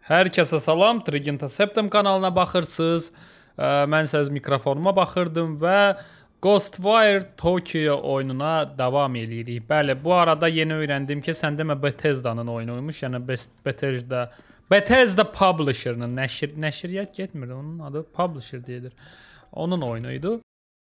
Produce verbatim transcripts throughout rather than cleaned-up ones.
Hər kəsə salam, Trigenta Septem kanalına baxırsınız. Mən siz mikrofonuma baxırdım və Ghostwire Tokyo oyununa davam edirik. Bəli, bu arada yeni öyrəndim ki, sən demə Bethesda'nın oyunuymuş. Yəni Bethesda Bethesda Publisher'ın nəşr nəşriyyat getmir, onun adı Publisher deyilir. Onun oyunuydu.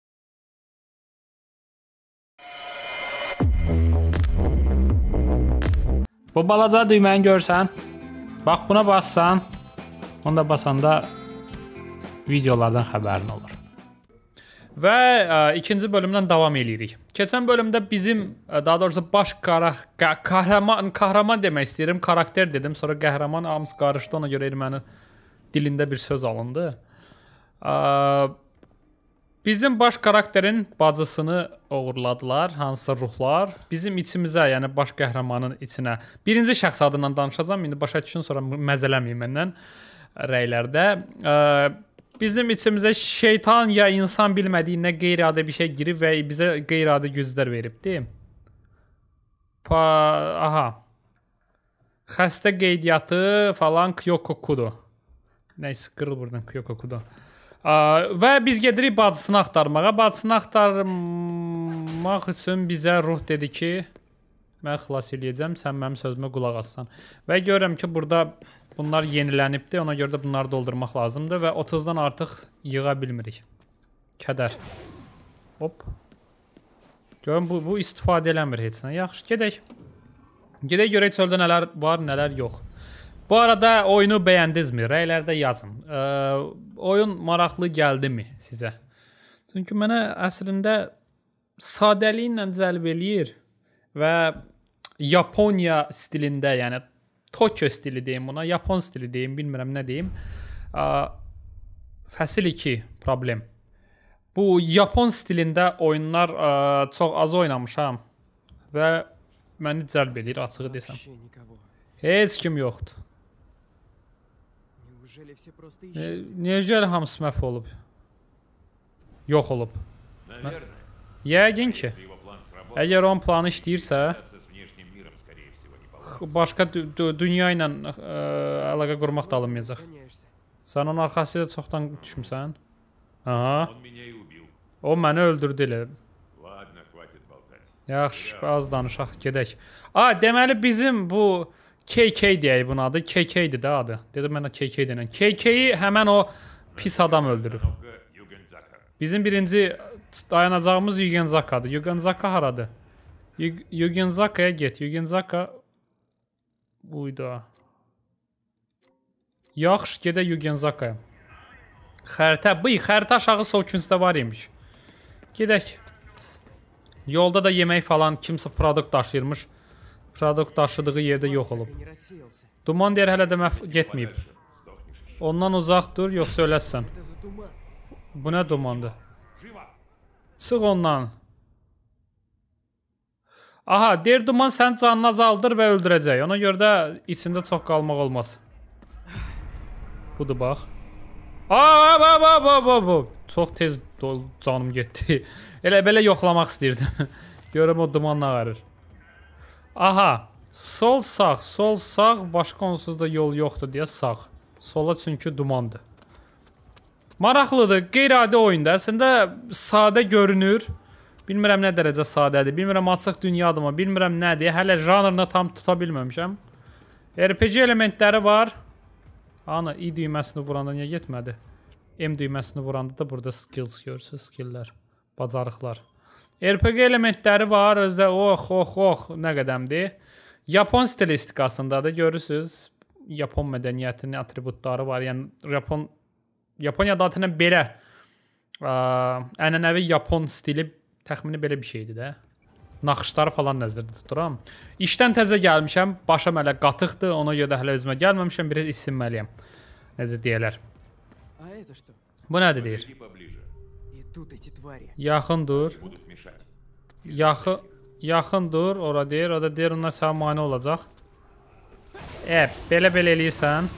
Bu balaca düyməni görsən, bax buna bassan, onda basanda videolardan xəbərin olur. Və ə, ikinci bölümdən davam edirik. Keçən bölümdə bizim, daha doğrusu baş qəhrəman, qəhrəman demək istəyirəm, karakter dedim, sonra qəhrəman hamısı qarışdı, ona görə erməni dilində bir söz alındı. Ə, bizim baş karakterin bacısını uğurladılar, hansısa ruhlar. Bizim içimizə, yəni baş qəhrəmanın içinə. Birinci şəxs adından danışacağım, indi başa düşün, sonra məzələməyin məndən rəylərdə. Ə, Bizim içimizə şeytan ya insan bilmədiyinə qeyri-adi bir şey girib və bizə qeyri-adi güclər veribdir. Pa, aha. Xəstə qeydiyyatı falan Kyokokudo. Neyse, qırıl buradan Kyokokudo. Və biz gedirik bacısını axtarmağa. Bacısını axtarmaq üçün bizə ruh dedi ki, mən xilas eləyəcəm, sən mənim sözümə qulaq assan. Və görürəm ki, burada bunlar yenilənibdir, ona görə də bunları doldurmaq lazımdır və otuzdan artıq yığa bilmirik. Kədər. Hop. Görün, bu, bu istifadə eləmir heç nə. Yaxşı, gedək. Gedək görək çöldə nələr var, nələr yox. Bu arada oyunu bəyəndinizmi? Rəylərdə yazın. Ee, oyun maraqlı gəldimi sizə? Çünki mənə əslində sadəliyinlə cəlb eləyir və Yaponiya stilində, yəni Tokyo stili deyim buna, Yapon stili deyim, bilmirəm nə deyim. Fəsil iki problem. Bu Yapon stilində oyunlar ə, çox az oynamışam və məni cəlb edir, açığı desəm. Heç kim yoxdur. E, necə hamısı məhv olub? Yox olub. Yəqin ki, əgər onun planı işləyirsə, başqa dünya ilə ə, əlaqə qurmaq da alınmayacaq. Sən onun arxasıyla çoxdan düşmüsən. Aha. O məni öldürdü elə. Yaxşı, az danışaq, gedək. A, deməli bizim bu K K deyək bunun adı. K K-dir də adı. Dedim mənə K K denən. K K-yi həmən o pis adam öldürür. Bizim birinci dayanacağımız Yugenzaka'dır. Yugenzaka haradır? Yugenzaka'ya get. Yugenzaka buydu. Yaxşı, gedə Yugenzaka'ya. Xəritə, bıy, xəritə aşağı sol küncdə var imiş. Gedək. Yolda da yemək falan kimsə produkt daşıyırmış. Produkt daşıdığı yerdə yox olub. Duman deyər hələ də məhv getməyib. Ondan uzaq dur, yoxsa öləsən. Bu nə dumandır? Çıx ondan. Aha, deyir duman sən canını azaldır və öldürəcək. Ona görə də içində çox qalmaq olmaz. Budur, bax. Aa, ba, ba, ba, ba, ba. Çox tez canım getdi. Elə belə yoxlamaq istəyirdim. Görüm o dumanla ağarır. Aha, sol sağ, sol sağ, başqa onsuz da yol yoxdur deyə sağ. Sola çünki dumandır. Maraqlıdır, qeyri-adi oyunda. Əslində sadə görünür. Bilmirəm nə dərəcə sadədir. Bilmirəm açıq dünyadır mı? Bilmirəm nədir. Hələ janrını tam tuta bilməmişəm. R P G elementləri var. Ana, I düyməsini vuranda niyə getmədi? M düyməsini vuranda da burada skills görürsünüz. Skilllər, bacarıqlar. R P G elementləri var. Özdə ox, ox, ox. Nə qədəmdir. Yapon stilistikasındadır. Görürsünüz. Yapon mədəniyyətinin atributları var. Yəni, Yapon... Yaponiyada adətən belə ə, ənənəvi Yapon stili təxmini belə bir şeydir də. Naxışları falan nəzərdə tuturam. İşdən təzə gəlmişəm. Başım hələ qatıqdır. Ona görə də hələ özümə gəlməmişəm. Biraz isinməliyəm. Necə deyələr. Bu nədir deyir? Yaxın dur. Yaxın, yaxın dur. Ora deyir. O da deyir, onlar sənə mane olacaq. E, belə-belə eləyirsən.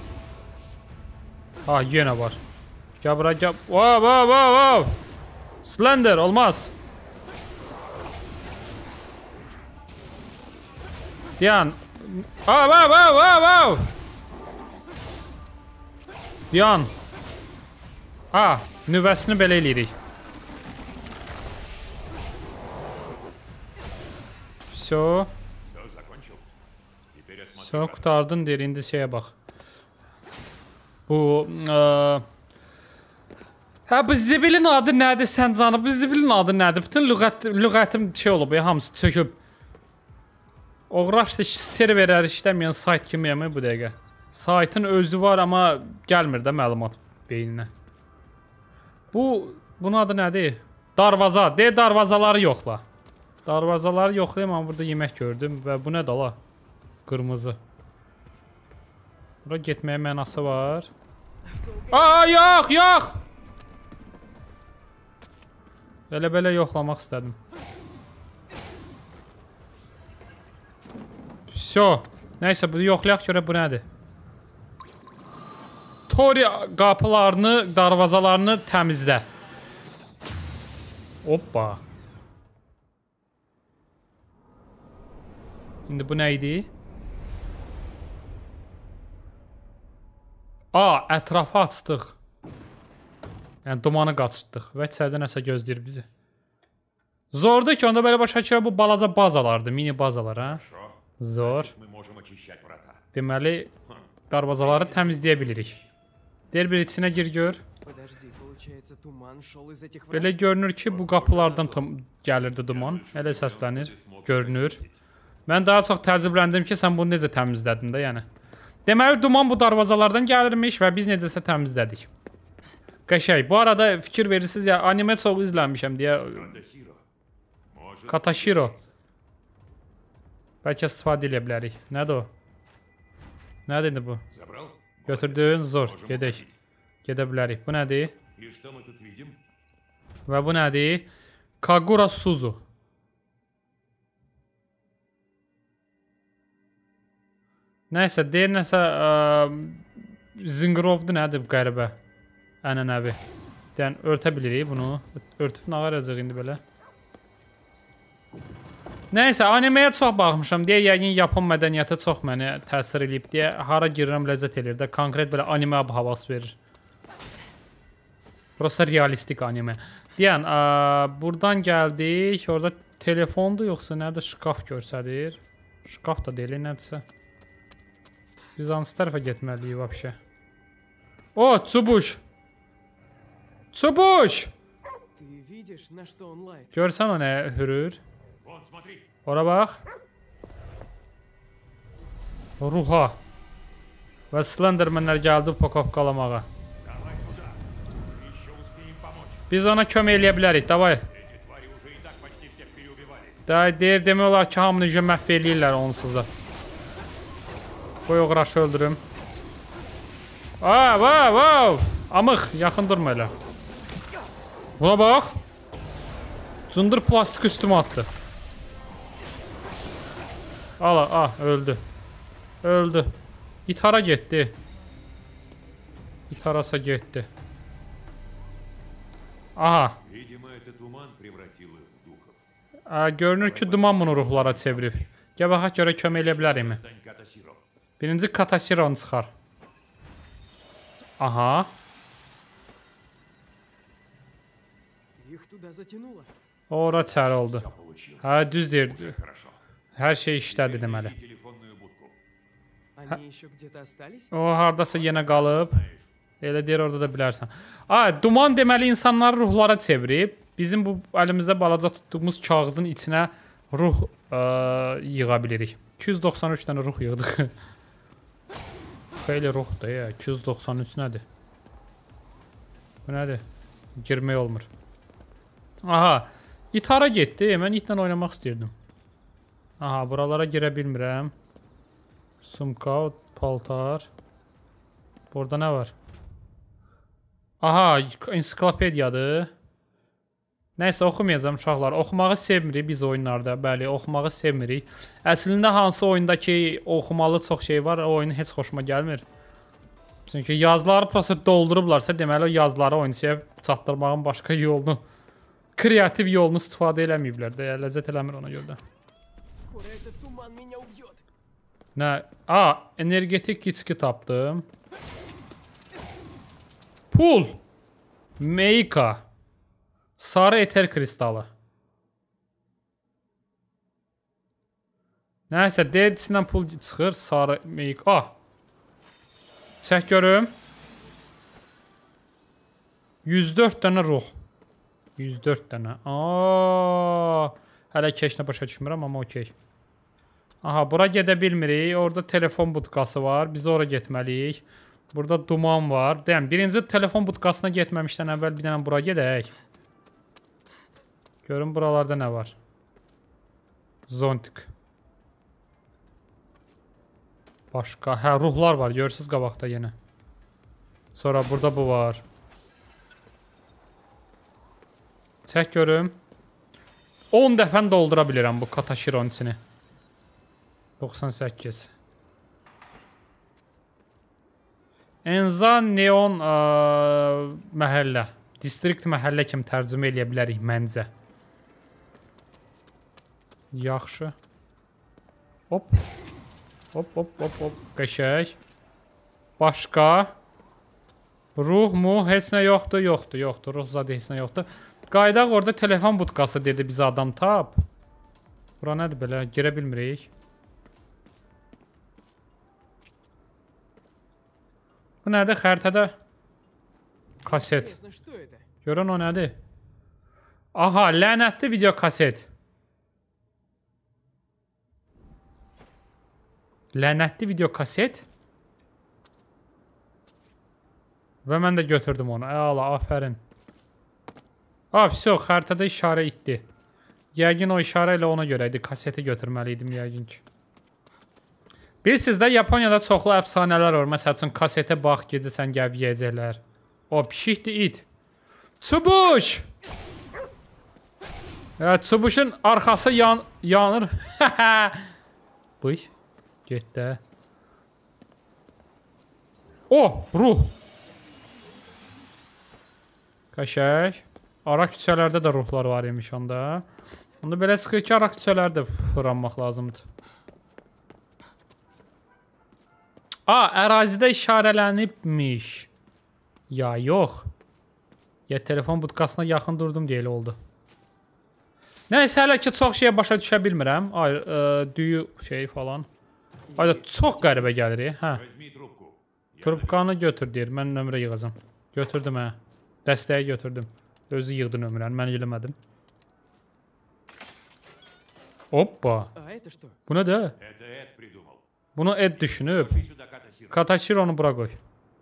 Ha, yenə var. Gəl bura, gəl. Wow, wow, wow, wow. Slender, olmaz. Diyan. Wow, wow, wow, wow, wow. Yan. Ha, nüvəsini belə eləyirik. Все. Все, qutardın deyir, indi şeyə bax. Bu... Ə... Hə, bu zibilin adı nədir sən canım? Bu zibilin adı nədir? Bütün lüğət, lüğətim şey olub, ya, hamısı çöküb. Oğraşdı serverləri işləməyən sayt kimi yəmi bu dəqiqə. Saytın özü var, amma gəlmir də məlumat beyninə. Bu, bunun adı nədir? Darvaza. De, darvazaları yoxla. Darvazaları yoxlayım, amma burada yemək gördüm və bu nədir ala? Qırmızı. Bura getməyə mənası var. Aa, yox, yox! Belə-belə yoxlamaq istədim. Всё. Nəysə, bunu yoxlayaq görə bu nədir? Tori qapılarını, darvazalarını təmizlə. Hoppa. İndi bu nə idi? Aa, ətrafı açdıq. Yəni, dumanı qaçdıq və içəridə nəsə gözləyir bizi. Zordur ki, onda belə başa ki, bu balaca bazalardır, mini bazalar, hə? Zor. Deməli, darvazaları təmizləyə bilirik. Deyir, bir içinə gir, gör. Belə görünür ki, bu qapılardan gəlirdi duman. Elə səslənir, görünür. Mən daha çox təəccübləndim ki, sən bunu necə təmizlədin də, yəni. Deməli, duman bu darvazalardan gəlirmiş və biz necəsə təmizlədik. Qəşəy. Bu arada fikir verirsiniz ya, anime çox izlənmişəm deyə. Katashiro. Bəlkə istifadə edə bilərik. Nədir o? Nədir indi bu? Götürdüyün zor. Gedək. Gedə bilərik. Bu nədir? Və bu nədir? Kagura Suzu. Nəysə, deyir nəsə Zingrovdur, nədir bu qəribə? Ənənəvi. Yəni, örtə bilirik bunu. Örtüb nə varacaq indi belə? Nəysə, animeyə çox baxmışam deyə, yəqin Yapon mədəniyyəti çox məni təsir edib deyə, hara girirəm ləzzət edir də, konkret belə anime havası verir. Burası realistik anime. Deyən, buradan gəldik, orada telefondur, yoxsa nədir, şkaf görsədir. Şkaf da deyil, nədirsə. Biz hansı tərəfə getməliyik vəbşə? O, çubuş! Çubuş! Görsən o nə hürür? Ora bax. Ruha. Və Slendermanlər gəldi pakopkalamağa. Biz ona kömək eləyə bilərik, davay. Deyir, demək olar ki, hamını üzə məhv eləyirlər onsuz da. Qoy oğraşı öldürüm. Aa, vav, vav. Amıq, yaxın durma elə. Buna bax. Cındır plastik üstümə atdı. Ala, ah, öldü. Öldü. İtara getdi. İtarasa getdi. Aha. Aa, görünür ki, duman bunu ruhlara çevirib. Gəl baxaq görə kömək elə bilərimi? Birinci Katashironu çıxar. Aha. Ora çəri oldu. Hə, düz deyirdi. Hər şey işlədi deməli. Hə. O, haradasa yenə qalıb. Elə deyir, orada da bilərsən. Aa, duman deməli insanları ruhlara çevirib. Bizim bu əlimizdə balaca tutduğumuz kağızın içinə ruh ə, yığa bilirik. iki yüz doxsan üç dənə ruh yığdıq. Xeyli ruhdur ya. iki yüz doxsan üç nədir? Bu nədir? Girmək olmur. Aha. İtara getdi. Mən itlə oynamaq istəyirdim. Aha. Buralara girə bilmirəm. Sumka, paltar. Burada nə var? Aha. Ensiklopediyadır. Nəysə, oxumayacağım uşaqlar. Oxumağı sevmirik biz oyunlarda. Bəli, oxumağı sevmirik. Əslində hansı oyunda ki, oxumalı çox şey var, o oyun heç xoşuma gəlmir. Çünki yazıları prosta doldurublarsa, deməli o yazıları oyunçuya çatdırmağın başqa yolunu, kreativ yolunu istifadə eləməyiblər də. Ləzzət eləmir ona görə də. Nə? Aa, energetik içki tapdım. Pul. Meika. Sarı eter kristalı. Nəysə, deyirçisindən pul çıxır. Sarı meika. Ah. Çək görüm. yüz dörd dənə ruh. yüz dörd dənə. Aa. Hələ keşinə başa düşmürəm, amma okey. Aha, bura gedə bilmirik. Orada telefon butkası var. Biz ora getməliyik. Burada duman var. Deyəm, birinci telefon butkasına getməmişdən əvvəl bir dənə bura gedək. Görün buralarda nə var. Zontik. Başqa. Hə, ruhlar var. Görürsünüz qabaqda yenə. Sonra burada bu var. Çək görüm. on dəfən doldura bilirəm bu Katashiron içini. doxsan səkkiz. Enza Neon ə, məhəllə. Distrikt məhəllə kimi tərcümə eləyə bilərik məncə. Yaxşı. Hop. Hop hop hop hop. Qəşəng. Başqa. Ruh mu? Heç nə yoxdur, yoxdur, yoxdur. Ruh zadı heç nə yoxdur. Qaydaq orada telefon butkası dedi bizə adam tap. Bura nədir belə? Girə bilmirik. Bu nədir? Xəritədə kaset. Görün o nədir? Aha, lənətli video kaset. Lənətli video kaset. Və mən də götürdüm onu. Əla, afərin. Ha, vəsə, xəritədə işarə itdi. Yəqin o işarə ilə ona görə idi. Kaseti götürməli idim yəqin ki. Bilirsiniz də, Yaponiyada çoxlu əfsanələr var. Məsəl üçün, kasetə bax, gecə sən gəlb yiyəcəklər. O, pişikdir, it. Çubuş! Evet, çubuşun arxası yan yanır. Bıy. Getdə. O, ruh. Qəşəng. Ara küçələrdə də ruhlar var imiş onda. Onda belə çıxır ki, ara küçələrdə fırlanmaq lazımdır. A, ərazidə işarələnibmiş. Ya, yox. Ya, telefon butkasına yaxın durdum deyə elə oldu. Nəysə, hələ ki, çox şeyə başa düşə bilmirəm. Ay, ə, düyü şey falan. Ayda, çox qəribə gəlir. Hə. Trubkanı götür deyir. Mən nömrə yığacam. Götürdüm, hə. Dəstəyi götürdüm. Özü yığdı nömrəni. Mən eləmədim. Hoppa. Bu nə də? Bunu Ed düşünüb. Katashiron'u bura qoy.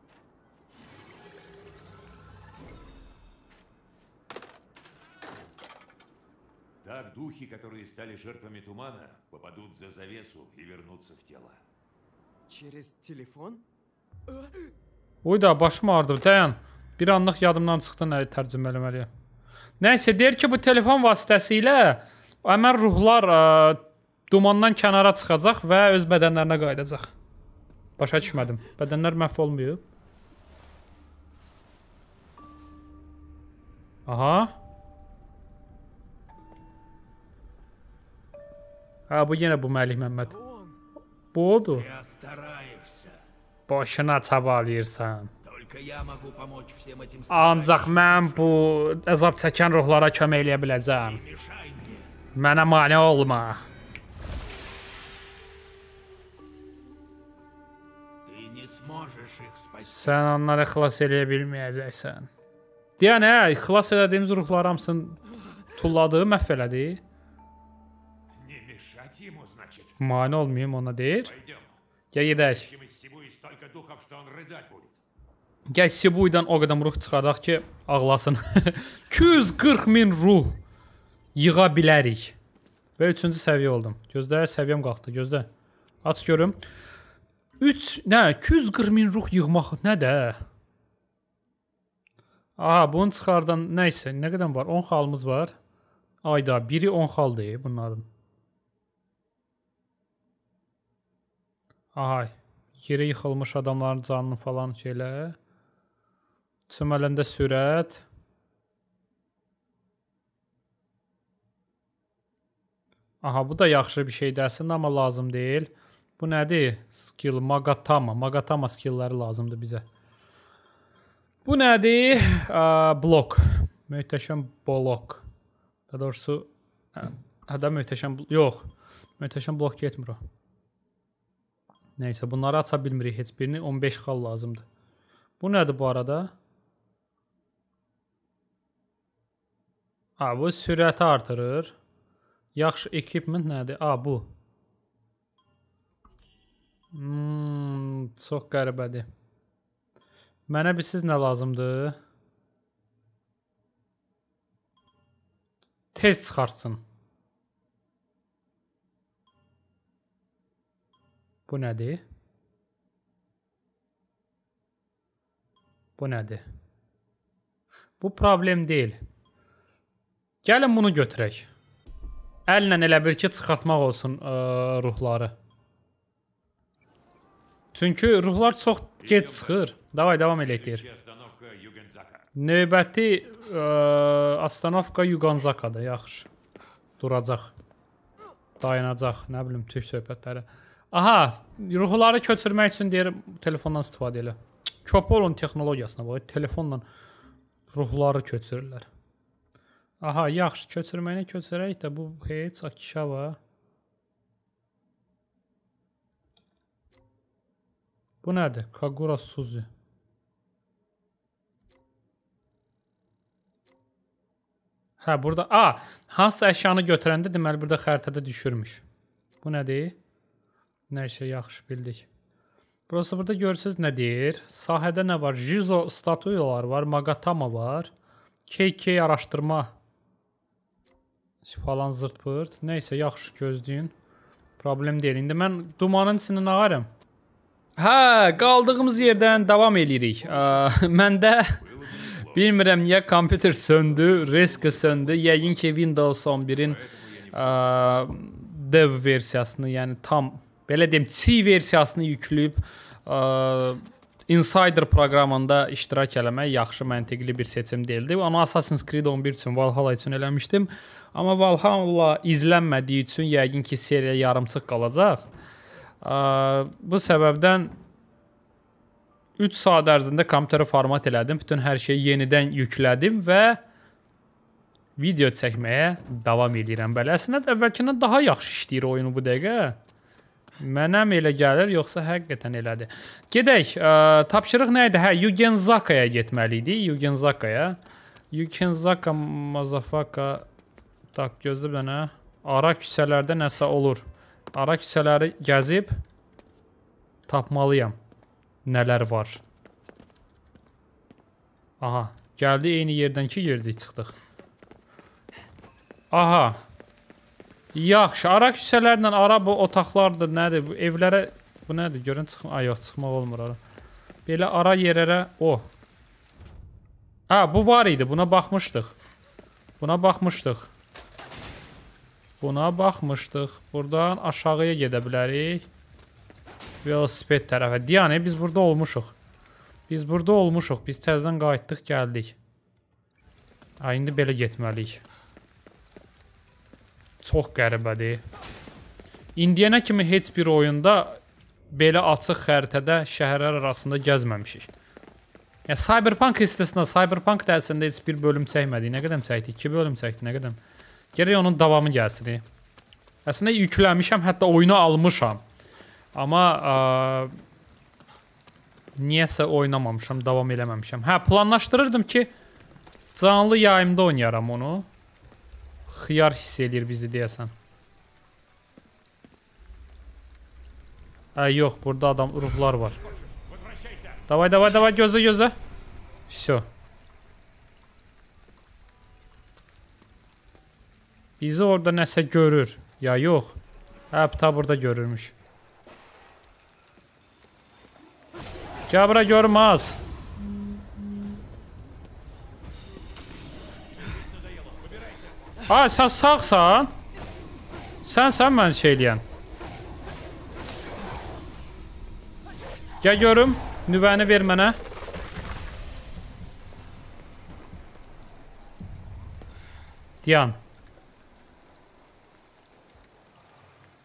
Так духи, которые стали жертвами тумана, попадут за завесу и вернутся в тело. Через телефon? Uyda, başım ağrıdı. Dayan. Bir anlıq yadımdan çıxdı nə tərcümə eləməliyəm. Nəysə, deyir ki, bu telefon vasitəsilə əmər ruhlar ə, dumandan kənara çıxacaq və öz bədənlərinə qayıdacaq. Başa düşmədim. Bədənlər məhv olmayıb. Aha. Ha, bu yenə bu Məlik Məmməd. Bu odur. Boşuna çabalıyırsan. Ancaq mən bu əzab çəkən ruhlara kömək eləyə biləcəm. Mənə mane olma. Sən onları xilas eləyə bilməyəcəksən. Deyən, hə, xilas elədiyimiz ruhları hamısını tulladı, məhv elədi. Mane olmayayım ona deyir. Gəl gedək. Gəl Sibuydan o qədər ruh çıxardaq ki, ağlasın. iki yüz qırx min ruh yığa bilərik. Və üçüncü səviyyə oldum. Gözlə, səviyyəm qalxdı, gözlə. Aç görüm. üç, nə, iki yüz qırx min ruh yığmaq nə də? Aha, bunu çıxardan, nəysə, nə qədər var? on xalımız var. Ayda, biri on xaldır bunların. Aha, yeri yıxılmış adamların canını falan şeylə. Çömələndə sürət. Aha, bu da yaxşı bir şeydir əslində, amma lazım deyil. Bu nədir? Skill, Magatama. Magatama skillləri lazımdır bizə. Bu nədir? Aa, blok. Möhtəşəm blok. Daha doğrusu hədə möhtəşəm yox. Möhtəşəm blok getmir o. Nəysə, bunları aça bilmirik heç birini. on beş xal lazımdır. Bu nədir bu arada? Ha, bu sürəti artırır. Yaxşı equipment nədir? A, bu. Hmm, çox qəribədir. Mənə bilsiz nə lazımdır? Tez çıxartsın. Bu nədir? Bu nədir? Bu problem deyil. Gəlin bunu götürək. Əllə elə bil ki, çıxartmaq olsun ə, ruhları. Çünki ruhlar çox gec çıxır. Davay, davam eləyək deyir. Növbəti ə, Astanovka Yuganzaka'dır, yaxşı. Duracaq. Dayanacaq, nə bilim, türk söhbətləri. Aha, ruhları köçürmək üçün deyir, telefondan istifadə elə. Köp olun texnologiyasına bax, telefonla ruhları köçürürlər. Aha, yaxşı, köçürməyini köçürək də bu heç Akişava. Bu nədir? Kagura Suzu. Hə, burada, a, hansı əşyanı götürəndə deməli burada xəritədə düşürmüş. Bu nədir? Nəysə, yaxşı bildik. Burası burada görürsünüz nə deyir? Sahədə nə var? Jizo statuyalar var, Magatama var. K K araşdırma falan zırt pırt. Neysə, yaxşı gözləyin. Problem deyil. İndi mən dumanın içindən ağarım. Hə, qaldığımız yerdən davam edirik. Məndə bilmirəm niyə kompüter söndü, risk söndü. Yəqin ki Windows on birin dev versiyasını, yəni tam belə deyim, C versiyasını yükləyib Insider proqramında iştirak eləmək yaxşı, məntiqli bir seçim deyildi. Onu Assassin's Creed on bir üçün, Valhalla üçün eləmişdim. Amma Valhalla izlənmədiyi üçün yəqin ki seriya yarımçıq qalacaq. Bu səbəbdən üç saat ərzində kompüteri format elədim. Bütün hər şeyi yenidən yüklədim və video çəkməyə davam edirəm. Bəli, əslində əvvəlkindən daha yaxşı işləyir oyunu bu dəqiqə. Mənəm elə gəlir, yoxsa həqiqətən elədir. Gedək, ə, tapşırıq nə idi? Hə, Yugenzaka'ya getməli idi. Yugenzaka'ya. Yugenzaka, Mazafaka. Tak, gözlə mənə. Ara küçələrdə nəsə olur. Ara küçələri gəzib tapmalıyam. Nələr var. Aha, gəldi eyni yerdən ki, yerdik çıxdıq. Aha. Yaxşı, ara küçələrlə ara bu otaqlardır, nədir? Bu evlərə, bu nədir? Görün, çıxma. Ay, yox, çıxmaq olmur ara. Belə ara yerlərə, o. Ha, bu var idi, buna baxmışdıq. Buna baxmışdıq. Buna baxmışdıq. Buradan aşağıya gedə bilərik. Velosiped tərəfə. Yəni, biz burada olmuşuq. Biz burada olmuşuq. Biz təzədən qayıtdıq, gəldik. Ha, indi belə getməliyik. Çox qəribədir. İndiyənə kimi heç bir oyunda belə açıq xəritədə şəhərlər arasında gəzməmişik. Yəni, Cyberpunk istisna. Cyberpunk dəlsində heç bir bölüm çəkmədik. Nə qədəm çəkdik? İki bölüm çəkdik. Nə qədəm? Gərək onun davamı gəlsin. Əslində yükləmişəm, hətta oyunu almışam. Amma ə, niyəsə oynamamışam, davam eləməmişəm. Hə, planlaşdırırdım ki, canlı yayımda oynayaram onu. Xiyar hiss edir bizi deyəsən. Hə, yox, burada adam, ruhlar var. Davay, davay, davay, gözlə, gözlə. Всё. Bizi orada nəsə görür. Ya, yox. Hə, ta burada görürmüş. Gəl bura, görmez. Ha, sən sağsan. Sən sən mən şey eləyən. Gəl görüm. Nüvəni ver mənə. Diyan.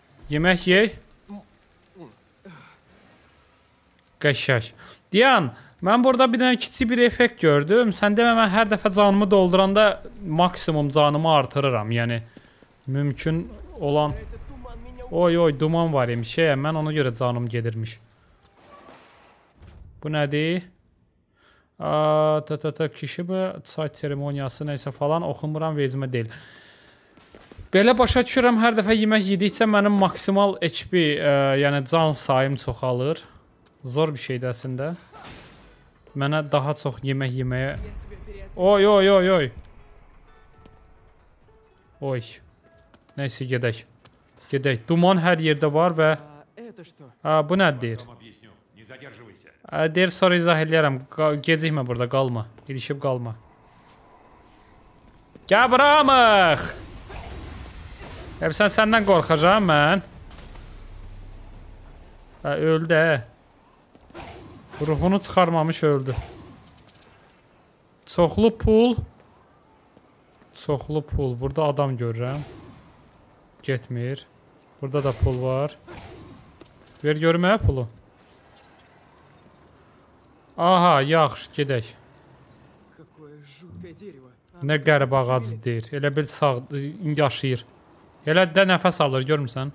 Yemək yey. Qəşəng. Diyan, Mən burada bir dənə kiçik bir effekt gördüm. Sən demə mən hər dəfə canımı dolduranda maksimum canımı artırıram. Yəni mümkün olan... Oy oy duman var imiş. Şey, mən ona görə canım gedirmiş. Bu nədir? Aa, ta ta ta kişi bu çay seremoniyası neysə falan oxumuram vecimə deyil. Belə başa düşürəm, hər dəfə yemək yedikcə mənim maksimal H P, e, yəni can sayım çoxalır. Zor bir şeydir əslində. Mənə daha çox yemək yeməyə... Oy oy oy oy. Oy. Neysə gedək. Gedək. Duman hər yerdə var və... Ha, bu nədir? Deyir, sonra izah eləyərəm. Gecikmə burada, qalma. İlişib qalma. Gəl buramıq! Sən səndən qorxacağım mən. Ha, öldü hə. Ruhunu çıxarmamış öldü. Çoxlu pul. Çoxlu pul. Burada adam görürəm. Getmir. Burada da pul var. Ver görməyə pulu. Aha, yaxşı, gedək. Nə qəribə ağacı deyir. Elə bil sağ, yaşayır. Elə də nəfəs alır, görmürsən?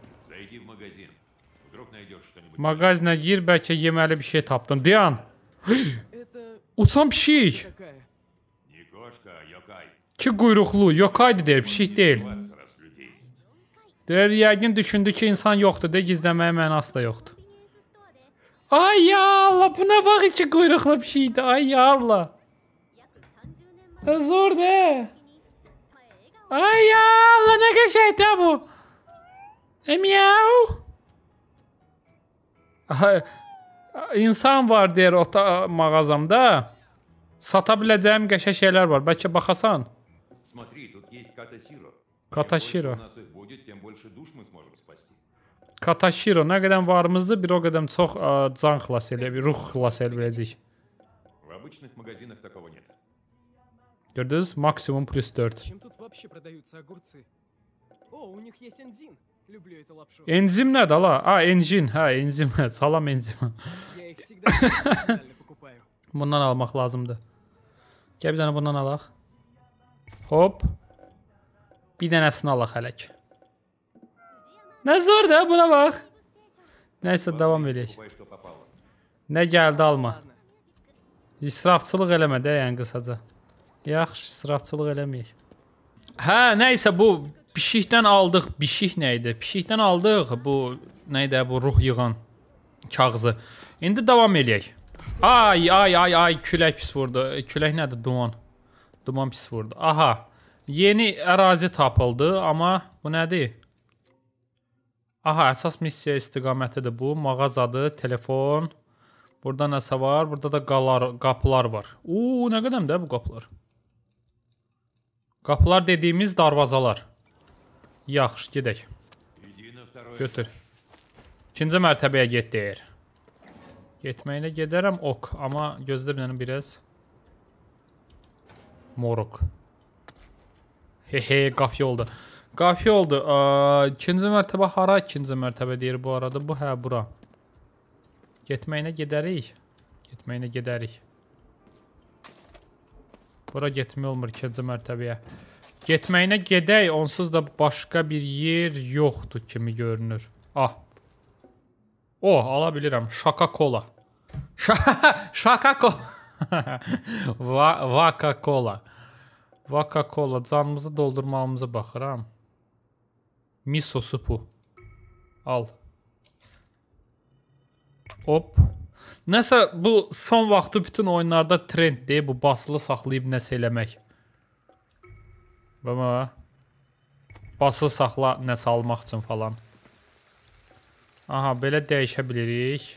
Mağazinə gir, bəlkə yeməli bir şey tapdın. Dayan. Uçan pişik. İki quyruqlu, yokaydı deyir, pişik deyil. Deyir, yəqin düşündü ki, insan yoxdur, de gizləməyə mənası da yoxdur. Ay ya Allah, buna bax, iki quyruqlu pişikdir. Ay ya Allah. Zor de. Ay ya Allah, nə qəşəkdir bu. Miau. İnsan var deyir o mağazamda. Sata biləcəyim qəşəng şeylər var. Bəlkə baxasan. Katashiro. Katashiro. Nə qədər varımızdır, bir o qədər çox can xilas eləyəcək, ruh xilas eləyəcək. Gördünüz? Maksimum plus dörd. Enzim nədir la? Ha, enzim. Hə, enzim. Salam enzim. Bundan almaq lazımdır. Gəl bir dənə bundan alaq. Hop. Bir dənəsini alaq hələk. Nə zor da, buna bax. Nəysə, davam edək. Nə gəldi alma. İsrafçılıq eləmə də, yəni qısaca. Yaxşı, israfçılıq eləməyək. Hə, nəysə bu pişikdən aldıq. Pişik nə idi? Pişikdən aldıq bu, nə idi bu ruh yığan kağızı. İndi davam eləyək. Ay, ay, ay, ay, külək pis vurdu. Külək nədir? Duman. Duman pis vurdu. Aha, yeni ərazi tapıldı, amma bu nədir? Aha, əsas missiya istiqamətidir bu. Mağazadır, telefon. Burada nəsə var? Burada da qalar, qapılar var. Uuu, nə qədəm də bu qapılar? Qapılar dediyimiz darvazalar. Yaxşı, gedək. Götür. İkinci mərtəbəyə get deyir. Getməyinə gedərəm, ok. Amma gözlə bir dənə biraz. Moruq. Hehe, qafiyə oldu. Qafiyə oldu. İkinci mərtəbə hara? İkinci mərtəbə deyir bu arada. Bu, hə, bura. Getməyinə gedərik. Getməyinə gedərik. Bura getmək olmur ikinci mərtəbəyə. Getməyinə gedək, onsuz da başqa bir yer yoxdur kimi görünür. Ah. O, ala bilirəm. Şaka kola. Şaka kola. Vaka kola. Vaka kola. Canımızı doldurmağımıza baxıram. Miso supu. Al. Hop. Nəsə bu son vaxtı bütün oyunlarda trenddir. Bu basılı saxlayıb nəsə eləmək. Bəmə. Basılı saxla nəsə almaq üçün falan. Aha, belə dəyişə bilirik.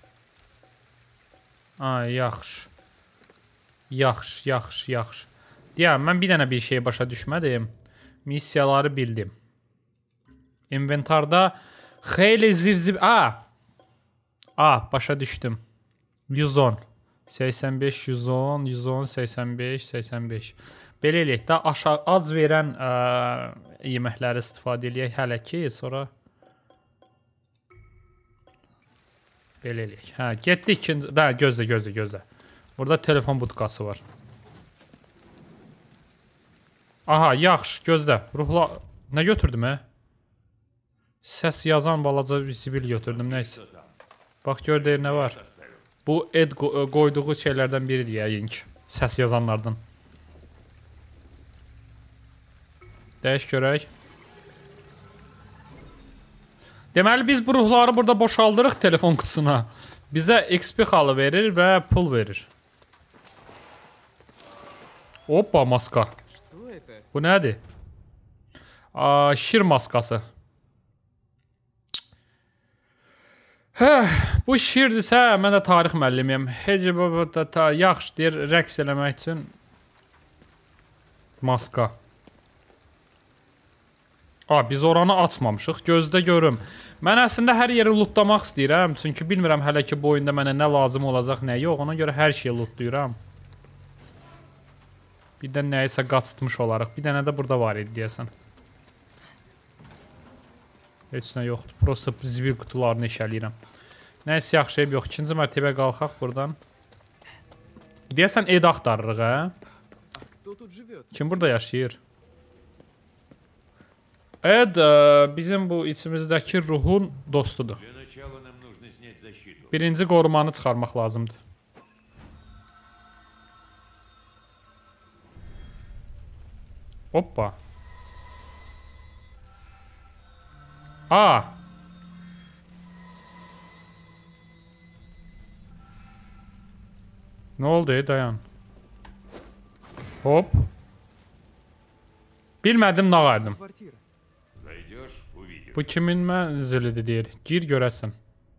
Ay, yaxşı. Yaxşı, yaxşı, yaxşı. Deyəm, mən bir dənə bir şey başa düşmədim. Missiyaları bildim. İnventarda xeyli zir-zir... Aa! Aa, başa düşdüm. yüz on. səksən beş, yüz on, yüz on, səksən beş, səksən beş. Belə eləyək də aşağı az verən ə, yeməkləri istifadə eləyək hələ ki, sonra... Belə eləyək. Hə, getdik ikinci... Hə, gözlə, gözlə, gözlə. Burada telefon budkası var. Aha, yaxşı, gözlə. Ruhla... Nə götürdüm, hə? Səs yazan balaca bir zibil götürdüm, neysə. Bax, gör deyir, nə var? Bu Ed qoyduğu şeylərdən biridir, yəqin ki. Səs yazanlardan. Dəyiş görək. Deməli, biz bu ruhları burada boşaldırıq telefon kutusuna. Bizə X P xalı verir və pul verir. Hoppa, maska. Bu nədir? Aa, şir maskası. Hə, bu şirdirsə, mən də tarix müəllimiyəm. Həcə baba, yaxşı deyir, rəqs eləmək üçün maska. Aa, biz oranı açmamışıq. Gözdə görüm. Mən əslində hər yeri lootlamaq istəyirəm. Çünki bilmirəm hələ ki bu oyunda mənə nə lazım olacaq, nə yox. Ona görə hər şeyi lootlayıram. Bir də nəyisə qaçıtmış olaraq. Bir dənə də burada var idi deyəsən. Heç nə yoxdur. Prosta zibil qutularını işələyirəm. Nəysə, yaxşı ev yox. İkinci mərtəbə qalxaq buradan. Deyəsən Ed axtarırıq, hə? Kim burada yaşayır? Ed bizim bu içimizdəki ruhun dostudur. Birinci qorumanı çıxarmaq lazımdır. Hoppa. Aa. Nə oldu, dayan. Hop. Bilmədim, nağardım. Bu kimin mənzilidir deyir. Gir görəsən.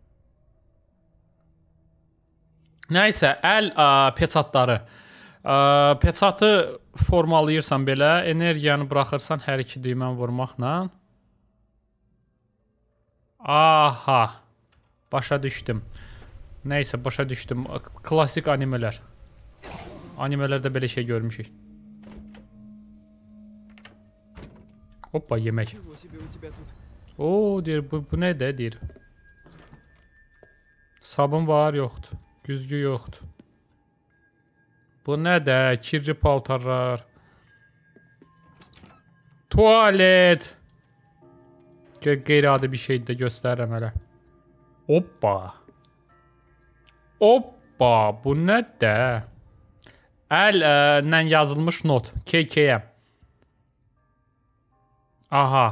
Nəysə, əl ə, peçatları. Ə, peçatı formalayırsan belə, energiyanı buraxırsan hər iki düymən vurmaqla. Aha. Başa düşdüm. Nəysə, başa düşdüm. Klasik animelər. Animelərdə belə şey görmüşük. Hoppa, yemək. Oo, deyir, bu, bu nədir, deyir. Sabun var, yoxdur. Güzgü yoxdur. Bu nədir? Kirli paltarlar. Tualet. Qeyri-adi bir şey də göstərirəm hələ. Hoppa. Hoppa, bu nədir? Əllə yazılmış not. K K-yə. Aha.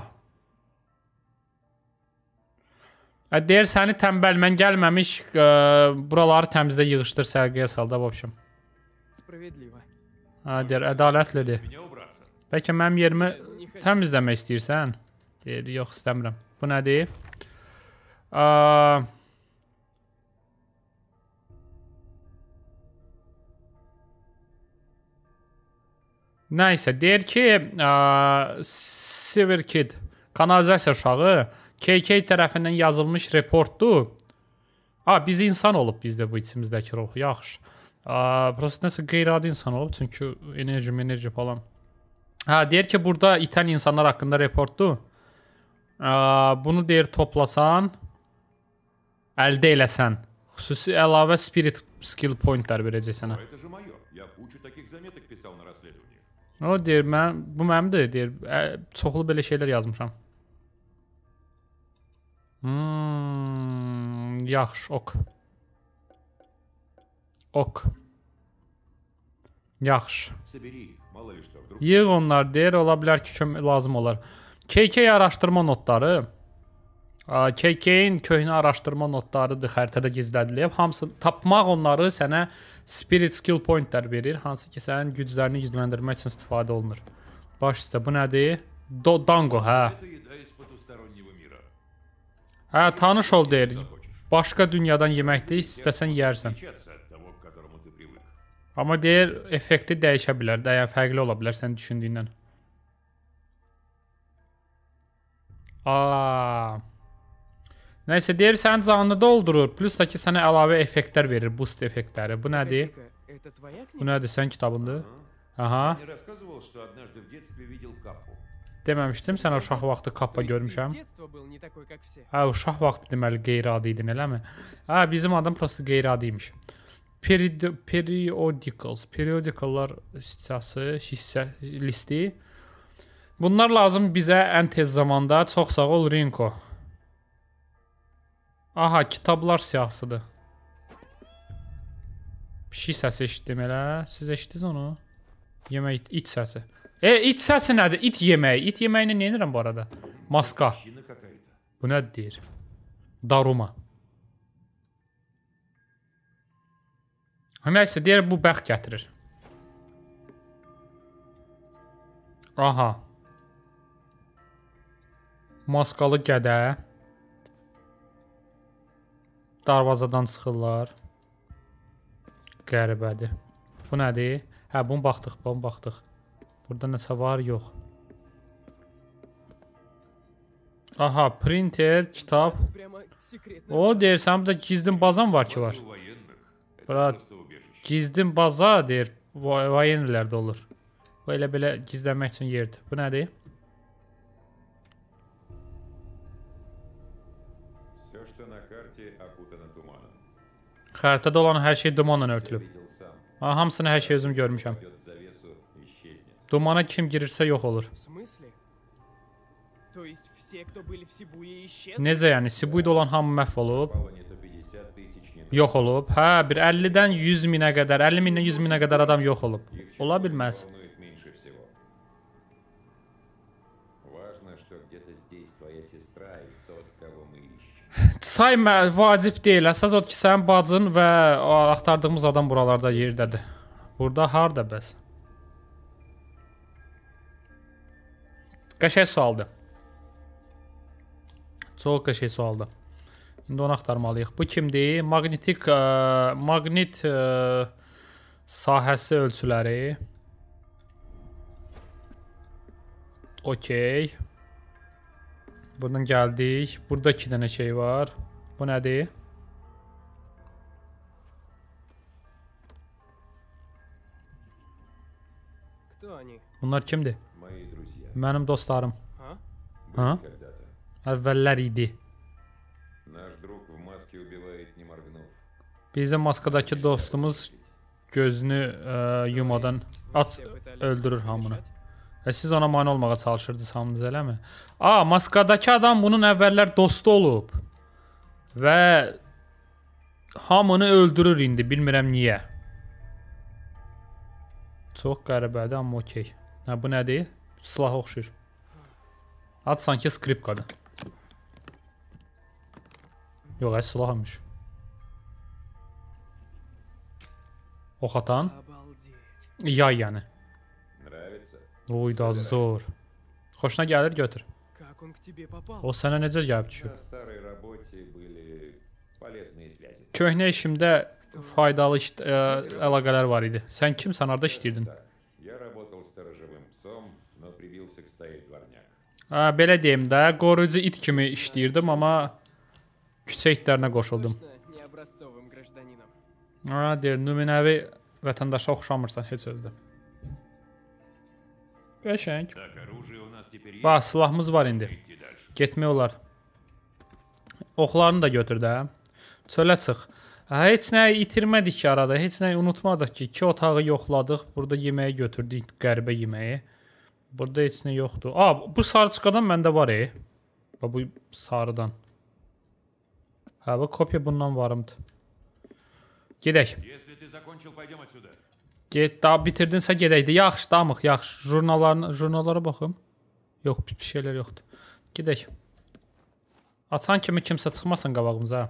Deyir, səni tənbəl, mən gəlməmiş ə, buraları təmizdə yığışdır, sərqiyə sal da, vəbşim. Ha, deyir, ədalətlidir. Bəlkə mənim yerimi təmizləmək istəyirsən? Deyir, yox, istəmirəm. Bu nədir? Ə... Nəysə, deyir ki, ə, Silver Kid, kanalizasiya uşağı, K K tərəfindən yazılmış reportdur. Ha, biz insan olub bizdə bu içimizdəki ruh, yaxşı. Prosta nəsə qeyri-adi insan olub, çünki enerji, enerji falan. Ha, deyir ki, burada itən insanlar haqqında reportdur. Bunu deyir, toplasan, əldə eləsən. Xüsusi əlavə spirit skill pointlər verəcək sənə. O deyir, mən, bu mənimdir, deyir, çoxlu belə şeylər yazmışam. Hmm, yaxşı, ok. Ok. Yaxşı. Yığ onlar, deyir, ola bilər ki, kömək lazım olar. K K araşdırma notları. K K-in köhnə araşdırma notlarıdır, xəritədə gizlədilib. Hamısını tapmaq onları sənə spirit skill pointlər verir, hansı ki, sənin güclərini gücləndirmək üçün istifadə olunur. Baş üstə, bu nədir? Do Dango, hə. Hə, tanış ol deyir. Başqa dünyadan yeməkdir, istəsən yeyərsən. Amma deyir, effekti dəyişə bilər, yəni fərqli ola bilər sən düşündüyündən. Aa. Nəysə, deyir, sən canlı doldurur, plus da ki, sənə əlavə effektlər verir, boost effektləri. Bu nədir? Bu nədir, sən kitabındır? Aha. Deməmişdim sən uşaq vaxtı kappa То есть ты с görmüşəm. детства был не такой, как все. Hə, uşaq vaxtı deməli qeyri-adi idin, eləmi? Hə, bizim adam prosta qeyri-adiymiş. Period periodicals, periodicallar hissəsi, hissə listi. Bunlar lazım bizə ən tez zamanda. Çox sağ ol Rinko. Aha, kitablar siyahısıdır. Bir şey səsi eşitdim elə. Siz eşitdiniz onu? Yemək, it səsi. E, it səsi nədir? İt yeməyi. İt yeməyini nə edirəm bu arada? Maska. Щина какая-то. Bu nədir deyir? Daruma. Nəysə, deyir bu bəxt gətirir. Aha. Maskalı gədə. Darvazadan çıxırlar. Qəribədir. Bu nədir? Hə, bunu baxdıq, bunu baxdıq. Burada nəsə var, yox. Aha, printer, kitab. Прямо секретная O, deyirsən, burada gizlin bazam var ki var. У военных это Брат, просто убежище. Gizlin baza, deyir, vayenlərdə olur. Bu elə belə gizlənmək üçün yerdir. Bu nədir? Все, что на карте, окутано туманом. Xəritədə olan hər şey dumanla Всё örtülüb. видел сам. Ha, hamısını hər şey özüm görmüşəm. Идет в завесу, исчезнет. Dumana kim girirsə yox olur. В смысле? То есть все, кто были в Сибуе, исчезли? Necə yəni? Sibuyda olan hamı məhv olub, Попало не то пятьдесят тысяч, не то yox olub. Hə, bir əllidən yüz minə qədər, əlli mindən yüz minə qədər adam yox olub. их число Ola меня bilməz. волнует меньше всего. Важно, что где-то здесь твоя сестра и тот, кого мы ищем. Sayma vacib deyil. Əsas odur ki, sənin bacın və o, axtardığımız adam buralarda yerdədir. Burada harda bəs? Qəşəng sualdır. Çox qəşəng sualdır. İndi onu axtarmalıyıq. Bu kimdir? Magnetik ə, maqnit ə, sahəsi ölçüləri. Okey. Buradan gəldik. Burada iki dənə şey var. Bu nədir? Кто они? Bunlar kimdir? Мои друзья. Mənim dostlarım. А? Ha? Когда-то. Əvvəllər idi. Наш друг в маске убивает, не моргнув. Bizim maskadakı dostumuz gözünü ə, yumadan at Все пытались öldürür ему hamını. помешать? Və siz ona mane olmağa çalışırdınız hamınız, eləmi? A, maskadakı adam bunun əvvəllər dostu olub. Və hamını öldürür indi, bilmirəm niyə. Çox qəribədir, amma okey. Hə, bu nədir? Silah oxşur. Ad sanki skripkadır. Yox, ə, silahmış. Ox atan. Обалдеть. Yay yəni. Нравится? Oy da zor. Xoşuna gəlir, götür. Как он к тебе попал? O sənə necə gəlib düşüb? На старой работе были полезные связи. Köhnə işimdə faydalı iş, ə, əlaqələr var idi. Sən kimsən, harda işləyirdin? Так, я работал сторожевым псом, но прибился к стае дворняк. Hə, belə deyim də, qoruyucu it kimi işləyirdim, amma küçə itlərinə qoşuldum. Точно не образцовым гражданином. Ha, deyir, nümunəvi vətəndaşa oxşamırsan heç özdə. Qəşəng. Так, оружие у нас теперь есть. Bax, silahımız var indi. Идти дальше. Getmək olar. Oxlarını da götür də. Çölə çıx. Hə, heç nəyi itirmədik ki arada, heç nəyi unutmadıq ki. İki otağı yoxladıq, burada yeməyi götürdük, qəribə yeməyi. Burada heç nə yoxdur. A, bu sarıçqadan məndə var e. Bax, bu sarıdan. Hə, bu kopya bundan varımdır. Gedək. Если ты закончил, пойдем отсюда. Get, daha bitirdinsə gedəkdir. Yaxşı, damıq, yaxşı. Jurnallarına, jurnallara baxım. Yox, bir şeylər yoxdur. Gedək. Açan kimi kimsə çıxmasın qabağımıza.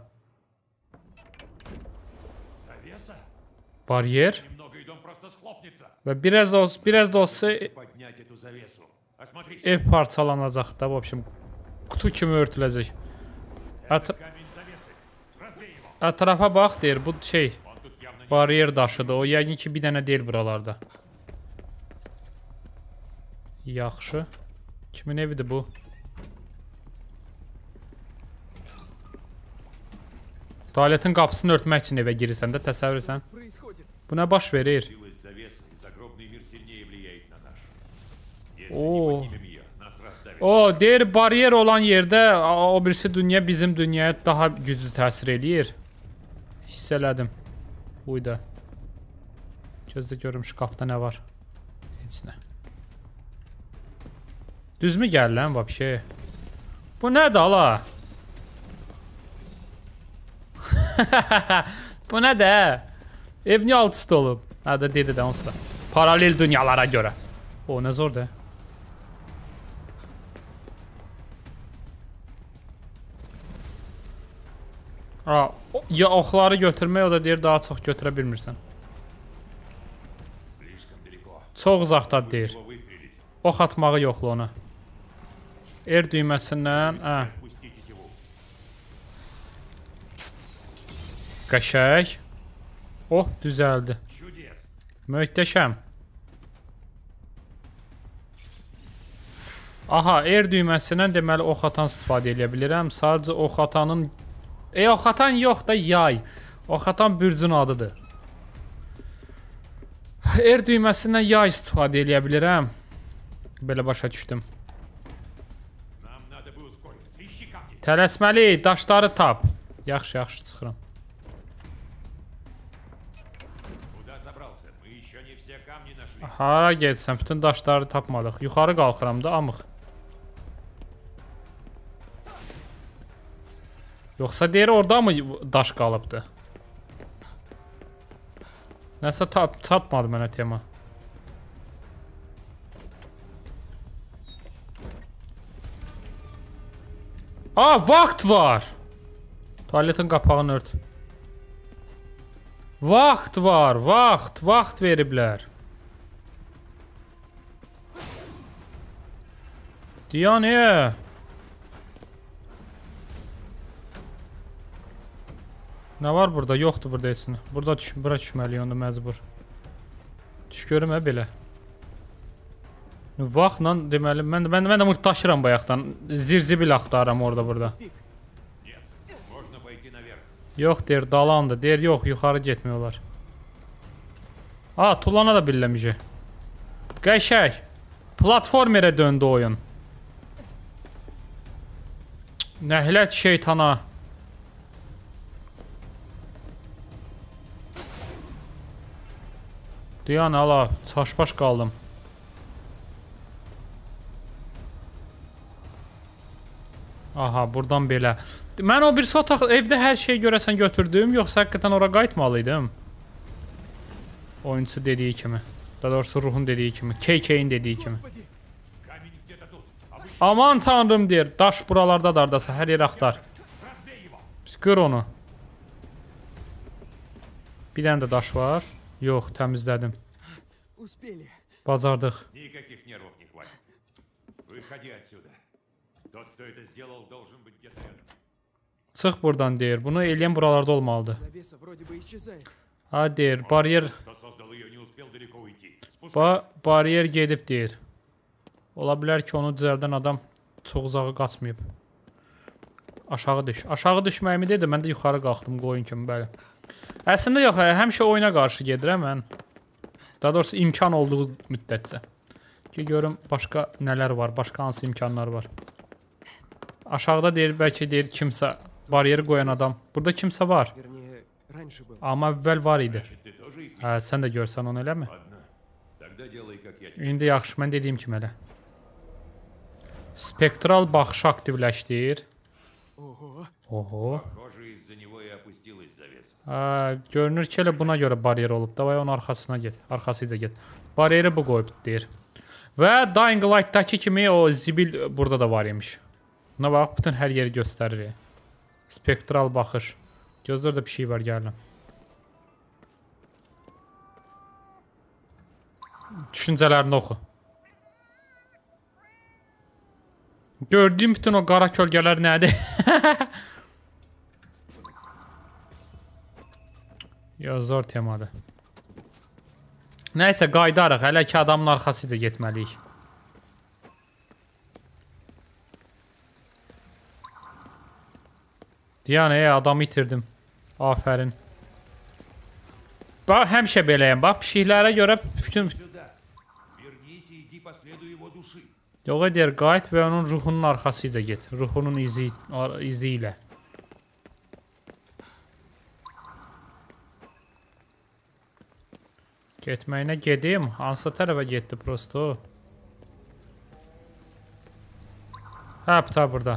Завеса? Baryer. Немного, и дом просто схлопнется. Və biraz da olsa, biraz da olsa Поднять эту завесу. Осмотрись. ev parçalanacaq da, в общем, kutu kimi örtüləcək. Ət Камень завесы. Разбей его. ətrafa bax, deyir, bu şey, Он тут явно не... baryer daşıdır. O yəqin ki, bir dənə deyil buralarda. Yaxşı. Kimin evidir bu? Tualetin qapısını örtmək üçün evə girirsən də, təsəvvür etsən. Происходит. Bu nə baş verir? Сила из завесы, загробный мир сильнее влияет на наш. Если О. не поднимем ее, Нас расставили. O, deyir bariyer olan yerdə o birisi dünya bizim dünyaya daha güclü təsir eləyir. Hiss elədim. Buyda. Gözdə görüm şkafda nə var. Heç nə. Düzmü gəl lan vəbşə? Bu nədir ala? Bu nədir? Ev niyə alt üstü olub? Hə də dedi də onsuz da. Paralel dünyalara görə. O, nə zordur. Aa, ya oxları götürmək, o da deyir daha çox götürə bilmirsən. Çox uzaqda deyir. Ox atmağı yoxla ona. R düyməsindən, hə. Qəşək. Oh, düzəldi. Möhtəşəm. Aha, R düyməsindən deməli ox atan istifadə edə bilirəm. Sadəcə ox atanın... E, ox atan yox da yay. Ox atan bürcün adıdır. R düyməsindən yay istifadə edə bilirəm. Belə başa düşdüm. Tələsməli, daşları tap. Yaxşı, yaxşı çıxıram. Hara getsəm, bütün daşları tapmadıq. Yuxarı qalxıram da, amıq. Yoxsa deyir, orada mı daş qalıbdı? Nəsə çatmadı mənə tema. Aa, vaxt var! Tualetin qapağını ört. Vaxt var, vaxt, vaxt veriblər. Diyanə. Nə var burada? Yoxdur burada heç nə. Burada düş, bura düşməliyik onda məcbur. Düş görüm hə belə. Vaxtla deməli mən mən mən də mırtdaşıram bayaqdan. Zirzibil axtarıram orada burada. Yox deyir, dalandı. Deyir yox, yuxarı getmək olar. Aa, tulana da billəmişik. Qəşək. Platformerə döndü oyun. Nəhlət şeytana. Diyan ala, çaşbaş qaldım. Aha, buradan belə. Mən o birisi otaq, evdə hər şey görəsən götürdüm, yoxsa həqiqətən ora qayıtmalıydım? Oyunçu dediyi kimi. Daha doğrusu ruhun dediyi kimi. K K'in dediyi kimi. Aman tanrım deyir. Daş buralarda da ardasa. Hər yer axtar. Qır onu. Bir dənə də daş var. Yox, təmizlədim. Bacardıq. Çıx buradan deyir. Bunu eləyən buralarda olmalıdır. Ha deyir. Bariyer... Ba bariyer gedib deyir. Ola bilər ki, onu düzəldən adam çox uzağa qaçmayıb. Aşağı düş. Aşağı düşməyimi dedi, mən də yuxarı qalxdım qoyun kimi, bəli. Əslində yox, həmişə oyuna qarşı gedirəm mən. Daha doğrusu imkan olduğu müddətcə. Ki, görüm başqa nələr var, başqa hansı imkanlar var. Aşağıda deyir, bəlkə deyir kimsə, bariyeri qoyan adam. Burada kimsə var. Amma əvvəl var idi. Hə, sən də görsən onu eləmi? İndi yaxşı, mən dediyim kimi elə. Spektral baxış aktivləşdir. Oho. Hə, görünür ki, elə buna görə bariyer olub. Davay onun arxasına get, arxasıca get. Bariyeri bu qoyub deyir. Və Dying Light'dakı kimi o zibil burada da var imiş. Buna bax, bütün hər yeri göstərir. Spektral baxış. Gözlər də bir şey var, gəlin. Düşüncələrini oxu. Gördüyüm bütün o qara kölgələr nədir? Ya, zor temadır. Nəysə, qaydarıq. Hələ ki, adamın arxasıca getməliyik. Diyan, ey, adamı itirdim. Afərin. Bax, həmişə beləyəm. Bax, pişiklərə görə bütün... Yox deyər, qayıt və onun ruhunun arxasıca get. Ruhunun izi, izi ilə. Getməyinə gedim. Hansı tərəfə getdi prosto o? Hə, pıta burada.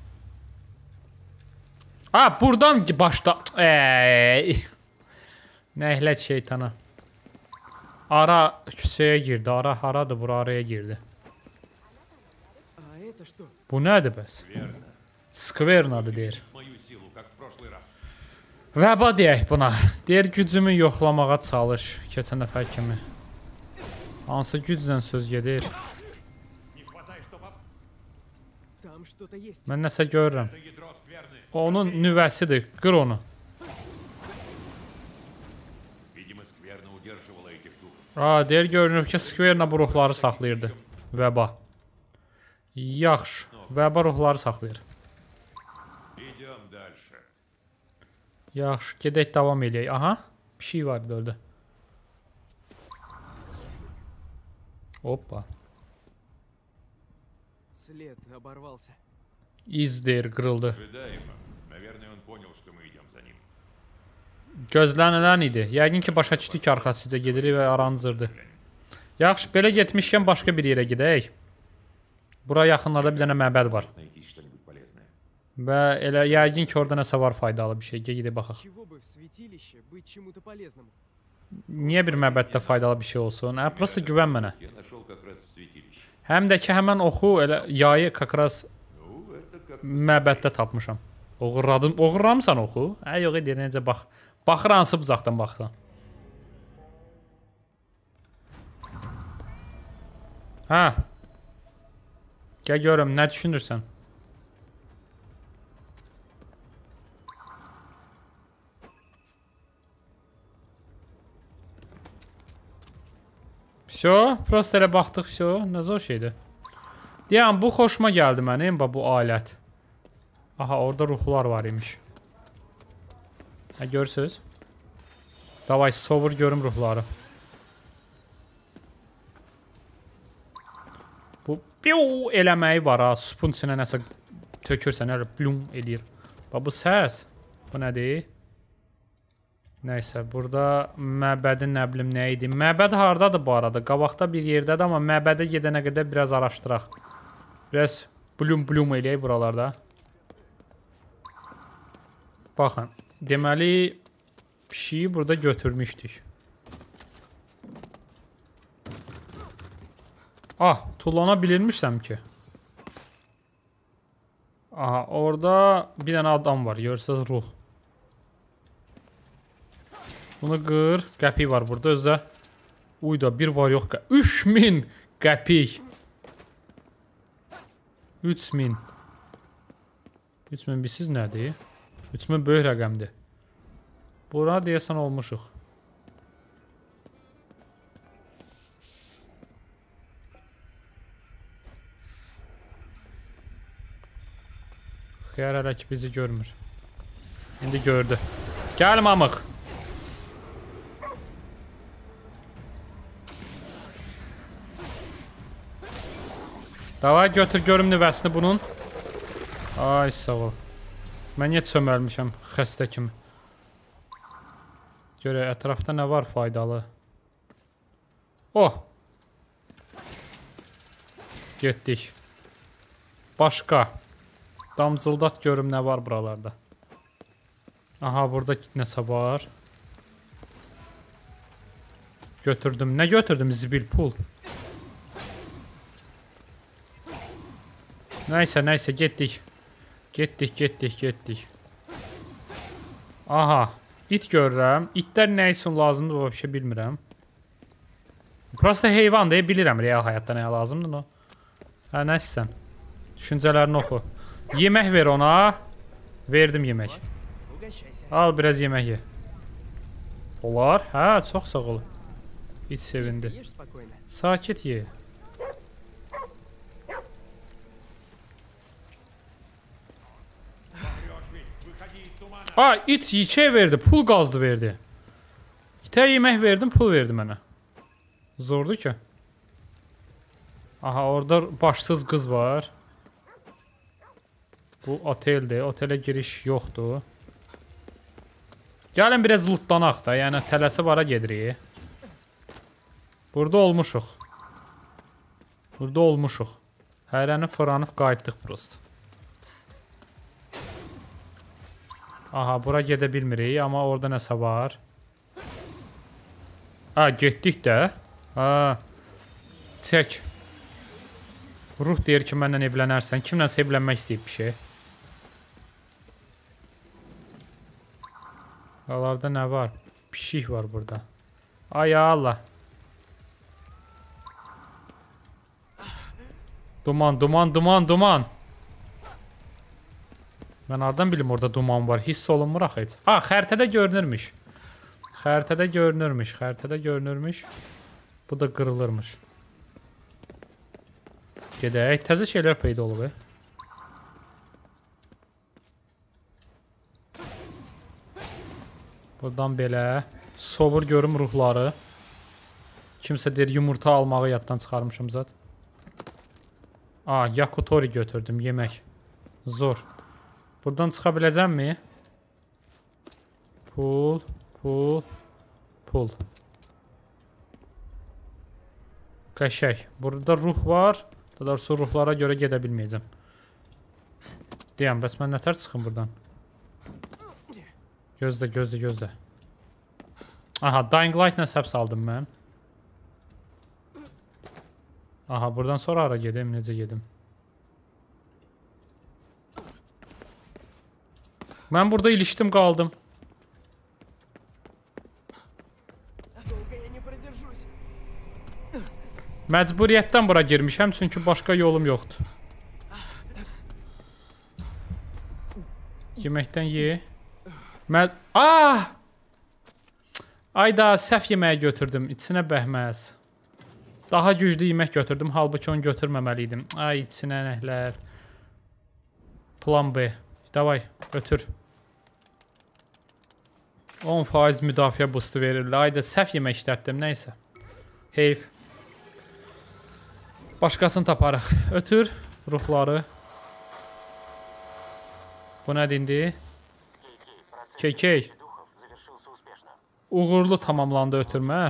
Ha, buradan başda. Eee. Nəhlət şeytana. Ara küçəyə girdi. Ara haradır? Bura araya girdi. Bu nədir bəs? Skvernadır deyir. Vəba deyək buna. Deyir gücümü yoxlamağa çalış. Keçən dəfə kimi. Hansı güclə söz gedir? Mən nəsə görürəm. Onun nüvəsidir. Qır onu. Aa, deyir görünür ki, Skverna bu ruhları saxlayırdı. Vəba. Yaxşı. Vəba ruhları saxlayır. Yaxşı. Gedək davam edək. Aha. Bir şey vardı orada. Hoppa. İz deyir, qırıldı. Gözlənilən idi. Yəqin ki, başa düşdük ki, arxasıca gedirik və aranızırdı. Yaxşı, belə getmişkən başqa bir yerə gedək. Bura yaxınlarda bir dənə məbəd var. Və elə yəqin ki, orada nəsə var faydalı bir şey. Gedək baxaq. Niyə bir məbəddə faydalı bir şey olsun? Hə, prosta güvən mənə. Həm də ki, həmən oxu, elə yayı kakras məbəddə tapmışam. Oğurladım. Oğurlamısan oxu? Hə, yox edir, necə bax. Baxır hansı bucaqdan baxsan. Hə. Gəl görüm, nə düşünürsən? Всё, prosta elə baxdıq, всё, nə zor şeydir. Deyəm, bu xoşuma gəldi mənim, bu alət. Aha, orada ruhlar var imiş. Hə, görürsünüz? Davay, sovur görüm ruhları. Bu, piu eləməyi var ha, supun içinə nəsə tökürsən, elə blum eləyir. Bu səs, bu nədir? Nəysə, burada məbədin nə bilim nə idi? Məbəd hardadır bu arada? Qabaqda bir yerdədir, amma məbədə gedənə qədər biraz araşdıraq. Biraz blum blum eləyək buralarda. Baxın, deməli, pişiyi burada götürmüşdük. Ah, tullana bilirmişsəm ki. Aha, orada bir dənə adam var, görürsünüz, ruh. Bunu qır, qəpik var burada, özdə. Uyda, bir var yox, üç min qəpik. üç min. üç min bilsiz nədir? üç min böyük rəqəmdir. Bura deyəsən olmuşuq. Xiyar hələ ki bizi görmür. İndi gördü. Gəl mamıq. Davay götür görüm nüvəsini bunun. Ay sağ ol. Mən niyə çöməlmişəm xəstə kimi. Görək ətrafda nə var faydalı. Oh. Getdik. Başqa. Damcıldat görüm nə var buralarda. Aha, burada nəsə var. Götürdüm. Nə götürdüm? Zibil pul. Nəysə, nəysə, getdik. Getdik, getdik, getdik. Aha, it görürəm. İtlər nə üçün lazımdır, o bir şey bilmirəm. Prosta heyvan deyə bilirəm, real həyatda nəyə lazımdır o. Hə, nəsən? Düşüncələrini oxu. Yemək ver ona. Verdim yemək. Al, biraz yemək ye. Olar? Hə, çox sağ ol. İt sevindi. Sakit ye. Aa, it yiyəcək verdi, pul qazdı verdi. İtə yemək verdim, pul verdi mənə. Zordur ki. Aha, orada başsız qız var. Bu oteldir. Otelə giriş yoxdur. Gəlin biraz lootlanaq da. Yəni tələsi vara gedirik. Burada olmuşuq. Burada olmuşuq. Hərəni fıranıb qayıtdıq prost. Aha, bura gedə bilmirik. Amma orada nəsə var. Ha, getdik də. Ha. Çək. Ruh deyir ki, məndən evlənərsən. Kimlənsə evlənmək istəyib bir şey. Qalarda nə var? Pişik var burada. Ay Allah. Duman, duman, duman, duman. Mən hardan bilim orada duman var? Hiss olunmur axı heç. Ha, xəritədə görünürmüş. Xəritədə görünürmüş. Xəritədə görünürmüş. Bu da qırılırmış. Gedək. Təzə şeylər peyda olub. Buradan belə. Sobur görüm ruhları. Kimsə deyir yumurta almağı yaddan çıxarmışım zat. Aa, yakutori götürdüm. Yemək. Zor. Buradan çıxa biləcəmmi? Pul. Pul. Pul. Qəşək. Burada ruh var. Daha doğrusu ruhlara görə gedə bilməyəcəm. Deyəm, bəs mən nətər çıxım buradan? Gözlə, gözlə, gözlə. Aha, Dying Light-la səbs aldım mən. Aha, buradan sonra ara gedim, necə gedim? Mən burada ilişdim, qaldım. Məcburiyyətdən bura girmişəm, çünki başqa yolum yoxdur. Yeməkdən ye. Mən... Ah! Ayda, səhv yeməyi götürdüm. İçinə bəhməz. Daha güclü yemək götürdüm. Halbuki onu götürməməliydim. Ay, içinə nəhlər. Plan B. Davay, götür. on faiz müdafiə boostu verirlər. Ayda, səhv yemək işlətdim. Nəysə. Heyf. Başqasını taparıq. Ötür ruhları. Bu nədir indi? Key-key. Uğurlu tamamlandı ötürmə.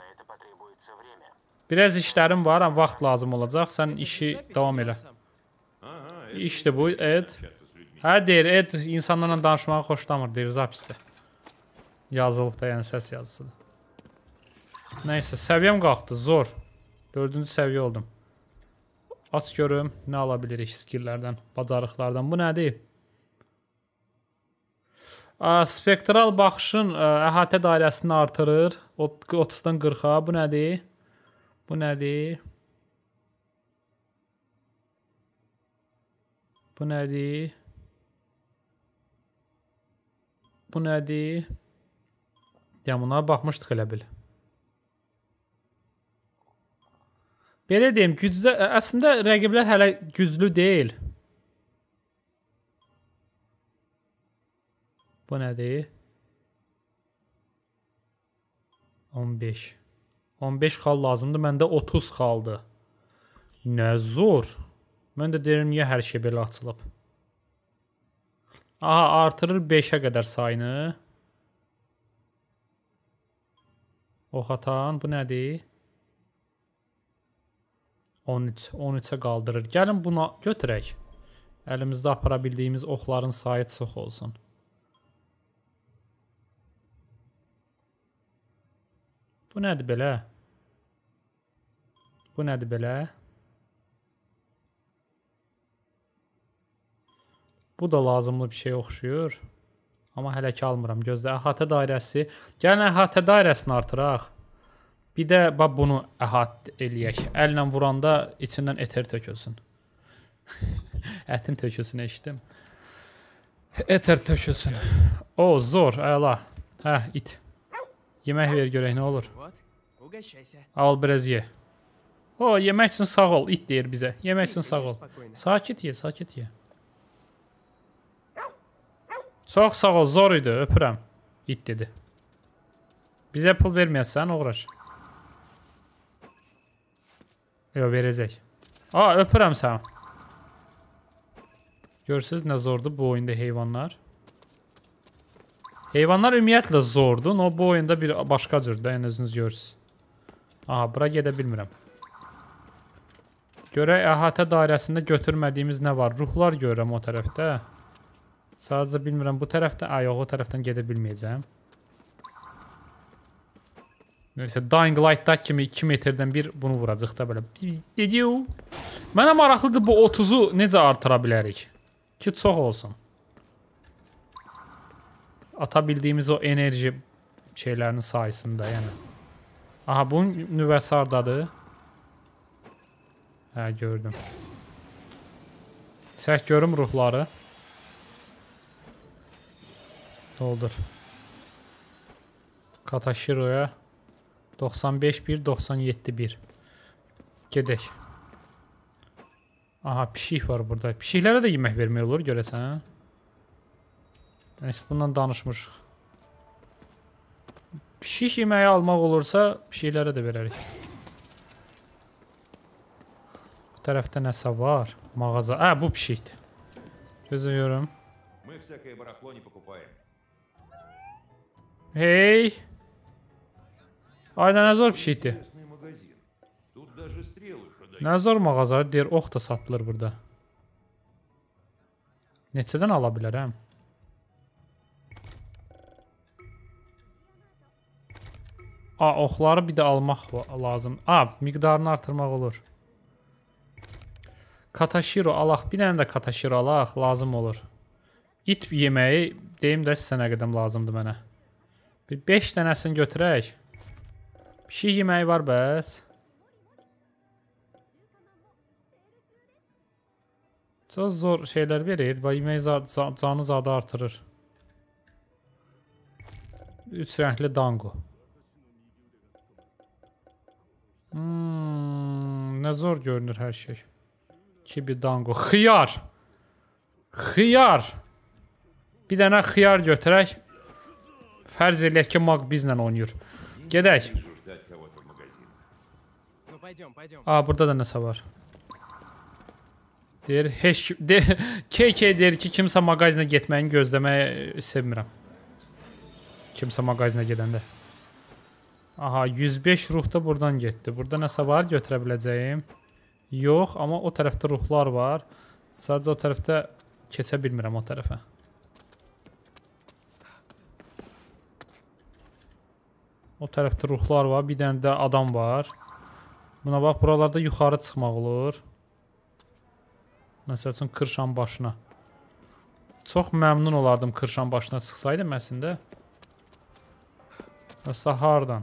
Biraz işlərim var, amma vaxt lazım olacaq. Sən işi davam elə. İşdir bu, Ed. Hə, deyir, Ed insanlarla danışmağı xoşlamır, deyir, zapisdə. Yazılıb da, yəni səs yazısıdır. Nəysə, səviyyəm qalxdı, zor. Dördüncü səviyyə oldum. Aç görüm, nə ala bilirik skilllərdən, bacarıqlardan. Bu nədir? Spektral baxışın əhatə dairəsini artırır. otuzdan qırxa. Bu nədir? Bu nədir? Bu nədir? Bu nədir? Yəni, buna baxmışdıq elə bil. Belə deyim, gücdə, əslində rəqiblər hələ güclü deyil. Bu nədir? on beş. on beş xal lazımdır, məndə otuz xaldı. Nə zor. Mən də deyirəm, niyə hər şey belə açılıb? Aha, artırır beşə qədər sayını. Ox atan, bu nədir? on üç, on üçə qaldırır. Gəlin buna götürək. Əlimizdə apara bildiyimiz oxların sayı çox olsun. Bu nədir belə? Bu nədir belə? Bu da lazımlı bir şey oxşuyur. Amma hələ ki almıram. Gözlə, əhatə dairəsi. Gəlin əhatə dairəsini artıraq. Bir də bax bunu əhatə eləyək. Əllə vuranda içindən eter tökülsün. Ətin tökülsün, eşitdim. Eter tökülsün. O, zor, əla. Hə, it. Yemək ver görək, nə olur? Al, biraz ye. O, yemək üçün sağ ol, it deyir bizə. Yemək üçün sağ ol. Sakit ye, sakit ye. Çox sağ ol, zor idi, öpürəm. İt dedi. Bizə pul verməyəsən, uğraş. Yox, verəcək. Aa, öpürəm səni. Görürsünüz nə zordur bu oyunda heyvanlar. Heyvanlar ümumiyyətlə zordur. O bu oyunda bir başqa cürdür. Yəni özünüz görürsünüz. Aha, bura gedə bilmirəm. Görək əhatə dairəsində götürmədiyimiz nə var? Ruhlar görürəm o tərəfdə. Sadəcə bilmirəm bu tərəfdə. Ay, yox, o tərəfdən gedə bilməyəcəm. Neyse, Dying Light'dakı kimi iki metrdən bir bunu vuracaq da belə. Mənə maraqlıdır bu otuzu necə artıra bilərik? Ki, çox olsun. Ata bildiyimiz o enerji şeylərinin sayısında, yəni. Aha, bunun nüvəsi hardadır? Hə, gördüm. Çək görüm ruhları. Doldur. Katashiro'ya doxsan beş bir, doxsan yeddi bir. Gedək. Aha, pişik var burada. Pişiklərə də yemək vermək olur, görəsən. Neyse, bundan danışmışıq. Pişik yeməyi almaq olursa, pişiklərə də verərik. Bu tərəfdə nəsə var? Mağaza. Hə, bu pişikdir. Gözə görüm. Hey! Aynen nə zor pişikdir. Nə zor mağaza, deyir, ox da satılır burada. Neçədən ala bilərəm? A, oxları bir də almaq lazım. A, miqdarını artırmaq olur. Katashiro alaq. Bir dənə də Katashiro alaq. Lazım olur. İt yeməyi deyim də sizə nə qədəm lazımdır mənə. Bir beş dənəsini götürək. Pişik yeməyi var bəs. Çox zor şeylər verir. Yemək canı zadı artırır. Üç rəngli dango. Hmm, nə zor görünür hər şey. İki bir dango. Xiyar. Xiyar. Bir dənə xiyar götürək. Fərz eləyək ki, Mag bizlə oynayır. Gedək. Aa, burada da nəsə var. Deyir, heç de, K K deyir ki, kimsə mağazinə getməyini gözləməyi sevmirəm. Kimsə mağazinə gedəndə. Aha, yüz beş ruh da buradan getdi. Burada nəsə var, götürə biləcəyim. Yox, amma o tərəfdə ruhlar var. Sadəcə o tərəfdə keçə bilmirəm o tərəfə. O tərəfdə ruhlar var, bir dənə də adam var. Buna bax, buralarda yuxarı çıxmaq olur. Məsəl üçün Kırşan başına. Çox məmnun olardım Kırşan başına çıxsaydım əslində. Məsələn, hardan?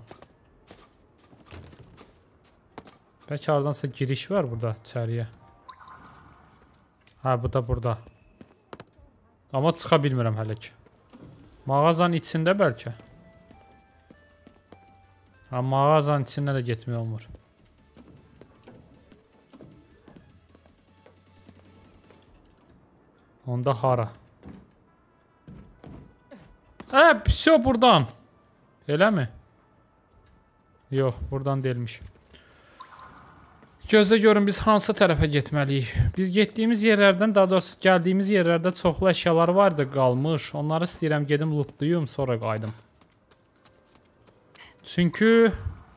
Bəlkə hardansa giriş var burada içəriyə. Hə, bu da burada. Amma çıxa bilmirəm hələ ki. Mağazanın içində bəlkə. Hə, mağazanın içində də getmək olmur. Onda hara? Hə, pişo buradan. Elə mi? Yox, buradan deyilmiş. Gözlə görün, biz hansı tərəfə getməliyik? Biz getdiyimiz yerlərdən, daha doğrusu gəldiyimiz yerlərdə çoxlu əşyalar vardı, qalmış. Onları istəyirəm, gedim lootluyum, sonra qaydım. Çünki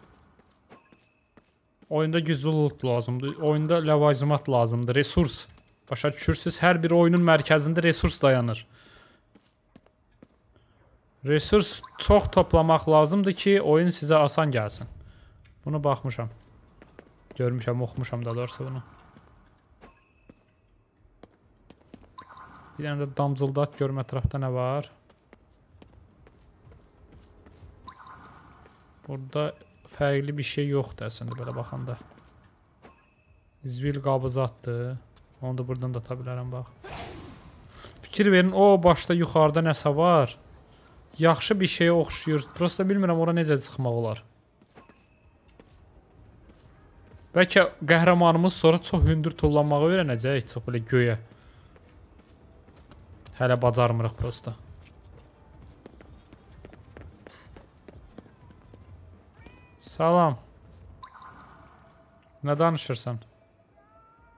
oyunda güclü loot lazımdır. Oyunda ləvazimat lazımdır, resurs. Başa düşürsünüz, hər bir oyunun mərkəzində resurs dayanır. Resurs çox toplamaq lazımdır ki, oyun sizə asan gəlsin. Bunu baxmışam. Görmüşəm, oxumuşam da doğrusu bunu. Bir dənə də damcıldat görüm ətrafda nə var. Burada fərqli bir şey yoxdur əslində belə baxanda. Zbil qabızatdır. Onu da buradan da ata bilərəm, bax. Fikir verin, o başda yuxarıda nəsə var. Yaxşı bir şeyə oxşuyur. Prosta bilmirəm, ora necə çıxmaq olar. Bəlkə qəhrəmanımız sonra çox hündür tullanmağı öyrənəcək, çox belə göyə. Hələ bacarmırıq prosta. Salam. Nə danışırsan?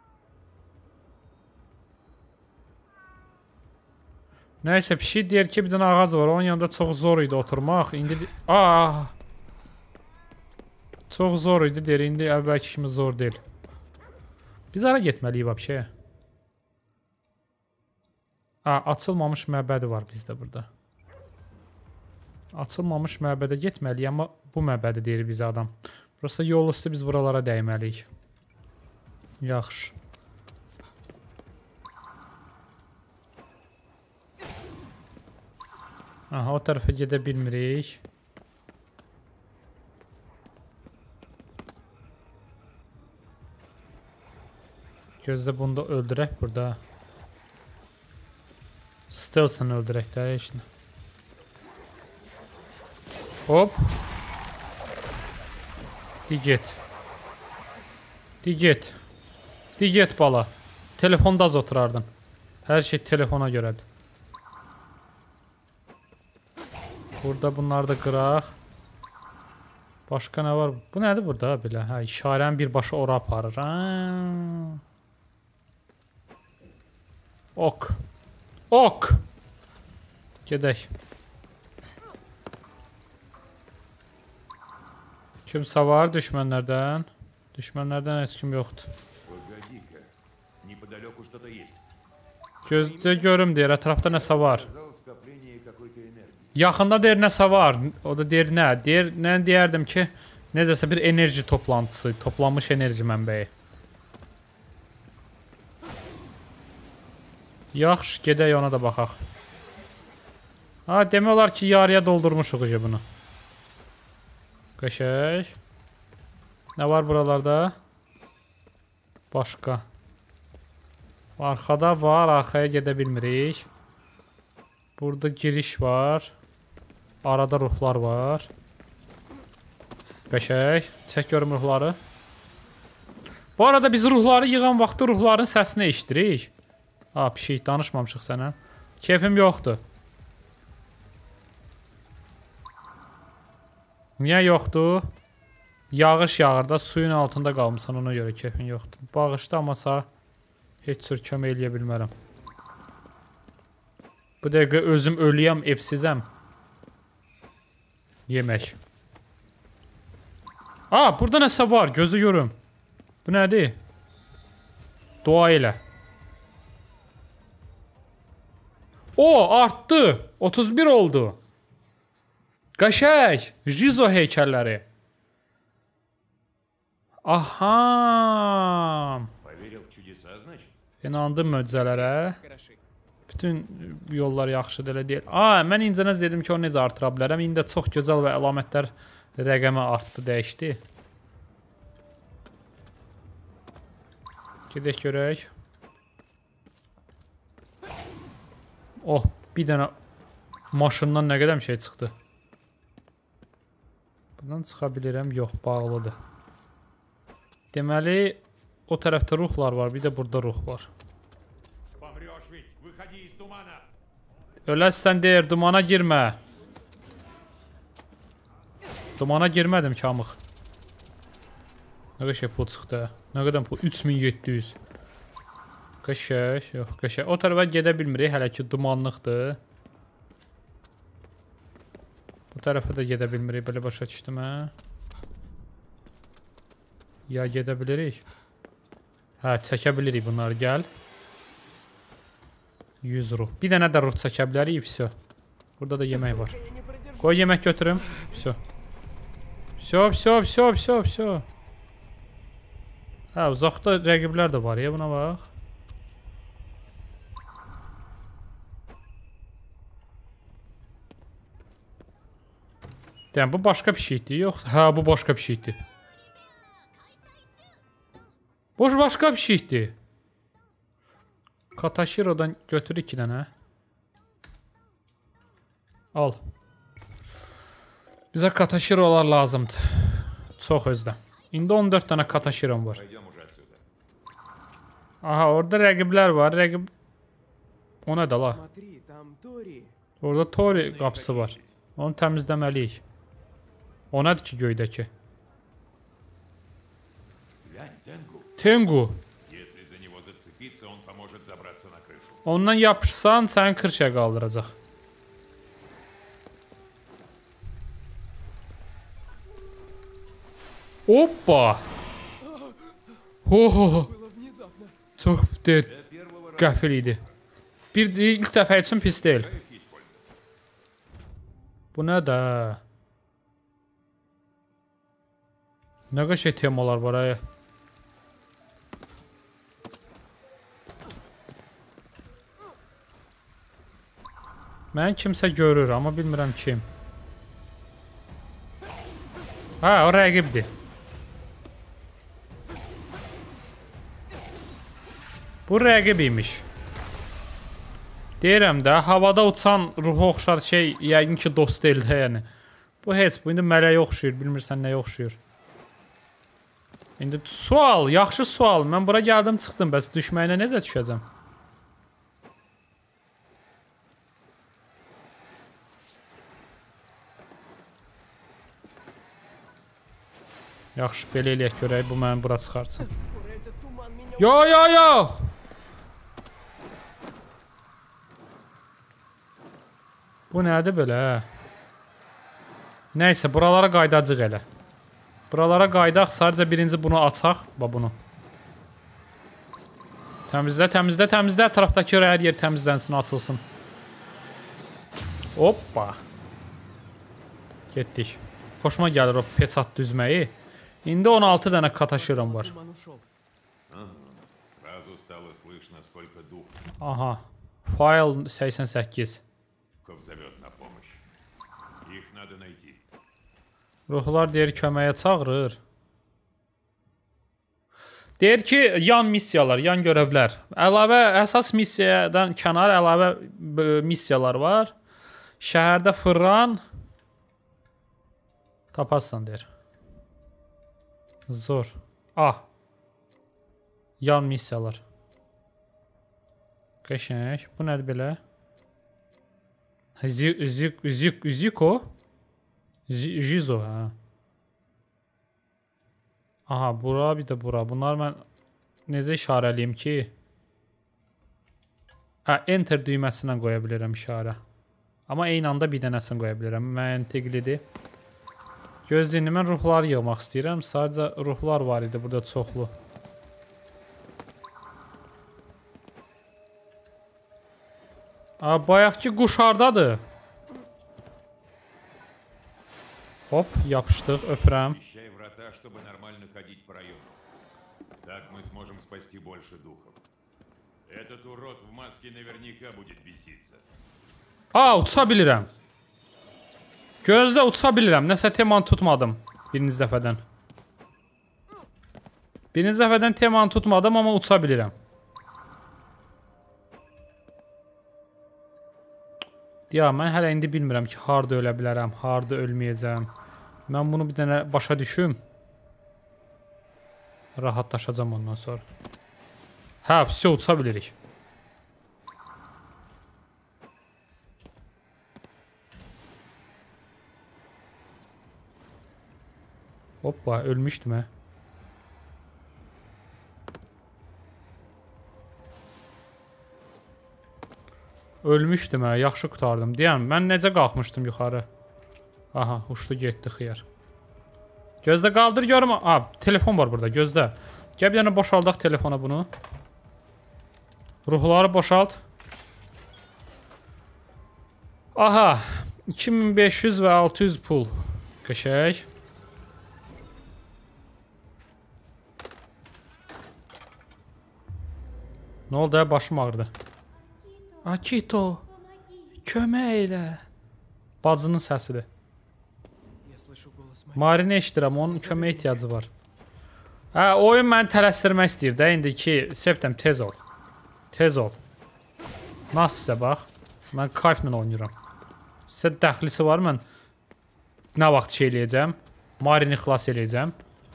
Nəysə, pişik deyir ki, bir dənə ağac var. Onun yanında çox zor idi oturmaq. İndi... Aa! Çox zor idi, deyir. İndi əvvəlki kimi zor deyil. Biz hara getməliyik vəbşəyə? Aa, açılmamış məbədi var bizdə burada. Açılmamış məbədə getməliyik, amma bu məbədi deyir bizə adam. Burası yol üstü, biz buralara dəyməliyik. Yaxşı. Aha, o tərəfə gedə bilmirik. Gözdə bunu da öldürək burada. Stelsen öldürək də heç nə. Hop. Di get. Di get. Di get bala. Telefonda az oturardın. Hər şey telefona görədir. Burada bunları da qıraq. Başqa nə var? Bu nədir burada belə? Hə, işarənin birbaşa ora aparır. Ha. Ok. Ok. Gedək. Kimsə var düşmənlərdən? Düşmənlərdən heç kim yoxdur. Gözdə görüm deyir, ətrafda nəsə var. Yaxında deyir nəsə var. O da deyir nə? Deyir, nə deyərdim ki, necəsə bir enerji toplantısı, toplanmış enerji mənbəyi. Yaxşı, gedək ona da baxaq. Ha, demək olar ki, yarıya doldurmuşuq ucu bunu. Qəşək. Nə var buralarda? Başqa. Arxada var, arxaya gedə bilmirik. Burada giriş var. Arada ruhlar var. Qəşək. Çək görüm ruhları. Bu arada biz ruhları yığan vaxtı ruhların səsini eşitdirik. Ha, pişik, danışmamışıq sənə. Keyfim yoxdur. Niyə yoxdur? Yağış yağır da, suyun altında qalmışsan, ona görə keyfin yoxdur. Bağışlamasa heç cür kömək eləyə bilmərəm. Bu dəqiqə özüm ölüyəm, evsizəm. Yemək. Aa, burada nəsə var, gözü görüm. Bu nədir? Dua elə. O, artdı. otuz bir oldu. Qəşək. Jizo heykəlləri. Aha. İnandım möcüzələrə. Bütün yollar yaxşıdır, elə deyil. Aa, mən incənəz dedim ki, onu necə artıra bilərəm. İndi çox gözəl və əlamətlər rəqəmə artdı, dəyişdi. Gedək görək. Oh, bir dənə maşından nə qədər şey çıxdı. Buradan çıxa bilirəm, yox, bağlıdır. Deməli, o tərəfdə ruhlar var, bir də burada ruh var. Öləsən deyir, dumana girmə. Dumana girmədim kamıq. Nə qəşək pul çıxdı? Nə qədər pul? üç min yeddi yüz. Qəşək, yox, qəşək. O tərəfə gedə bilmirik, hələ ki dumanlıqdır. Bu tərəfə də gedə bilmirik, belə başa düşdüm, hə? Ya gedə bilirik. Hə, çəkə bilirik bunları, gəl. yüz ruh. Bir dənə də ruh çəkə bilərik, vəsə. Burada da yemək var. Qoy yemək götürüm. Vəsə. Vəsə, vəsə, vəsə, vəsə, vəsə. Hə, uzaqda rəqiblər də var ya, buna bax. Deyəm, bu başqa pişikdir, yox? Hə, bu başqa pişikdir. Boş başqa pişikdir. Katashiro'dan götür iki dənə. Al. Bizə Katashiro'lar lazımdır. Çox özdə. İndi on dörd dənə Katashiro'm var. Aha, orada rəqiblər var. Rəqib... O nə də la? Orada Tori qapısı var. Onu təmizləməliyik. O nədir ki göydəki? зацепиться, он поможет забраться на крышу. Ondan yapışsan səni kırşaya qaldıracaq. Hoppa! Ho ho ho. Было внезапно. Çox de qəfil idi. Bir ilk dəfə üçün pis deyil. Bu nə də? Nə qəşəng temalar var ay. Mən kimsə görür, amma bilmirəm kim. Ha, o rəqibdir. Bu rəqib imiş. Deyirəm də, havada uçan ruha oxşar şey yəqin ki dost deyil də yəni. Bu heç, bu indi mələyə oxşuyur, bilmirsən nəyə oxşuyur. İndi sual, yaxşı sual. Mən bura gəldim, çıxdım, bəs düşməyinə necə düşəcəm? Yaxşı, belə eləyək görək, bu məni bura çıxarsın. Скоро этот туман меня... Yo, yo, yo! Bu nədir belə? Nəysə, buralara qaydacıq elə. Buralara qaydaq, sadəcə birinci bunu açaq. Bax bunu. Təmizlə, təmizlə, təmizlə. Ətrafdakı hər yer təmizlənsin, açılsın. Hoppa. Getdik. Xoşuma gəlir o peçat düzməyi. İndi on altı dənə kataşıram var. Туман ушел. Сразу стало слышно, сколько дух Aha. File səksən səkkiz. зовет на помощь. Их надо найти. Ruhlar deyir köməyə çağırır. Deyir ki, yan missiyalar, yan görevlər. Əlavə, əsas missiyadan kənar əlavə missiyalar var. Şəhərdə fırlan. Tapassan deyir. Zor. Ah. Yan missiyalar. Qəşəng. Bu nədir belə? Zik, zik, zik, ziko. Jizo, hə. Aha, bura, bir də bura. Bunlar mən necə işarəliyim ki? Hə, enter düyməsindən qoya bilirəm işarə. Amma eyni anda bir dənəsini qoya bilirəm. Məntiqlidir. Gözləyini mən ruhları yığmaq istəyirəm. Sadəcə ruhlar var idi burada çoxlu. Aa, bayaqki quş hardadır? Hop, yapışdıq, öpürəm. Ищай врата, чтобы нормально ходить по району. Так мы сможем спасти больше духов. Этот урод в маске наверняка будет беситься. Aa, uça bilirəm. Gözlə, uça bilirəm. Nəsə temanı tutmadım birinci dəfədən. Birinci dəfədən temanı tutmadım, amma uça bilirəm. Ya, mən hələ indi bilmirəm ki, harda ölə bilərəm, harda ölməyəcəm. Mən bunu bir dənə başa düşüm. Rahatlaşacam ondan sonra. Hə, vəsə uça bilirik. Hoppa, ölmüşdüm hə. Ölmüşdüm hə, yaxşı qutardım. Deyəm, mən necə qalxmışdım yuxarı? Aha, uçdu getdi xiyar. Gözdə qaldır görüm. Aa, telefon var burada, gözdə. Gəl bir dənə boşaldaq telefona bunu. Ruhları boşalt. Aha, iki min beş yüz və altı yüz pul. Qəşəng. Nə oldu ya, başım ağrıdı. Akito, kömək elə. Bacının səsidir. Я слышу голос Марии. Marini eşidirəm, onun kömək ehtiyacı var. Hə, oyun məni tələsdirmək istəyir də, indi ki, Septem, tez ol. Tez ol. Nasıl sizə bax? Mən kayfla oynayıram. Sizə dəxlisi var, mən nə vaxt şey eləyəcəm? Marini xilas eləyəcəm.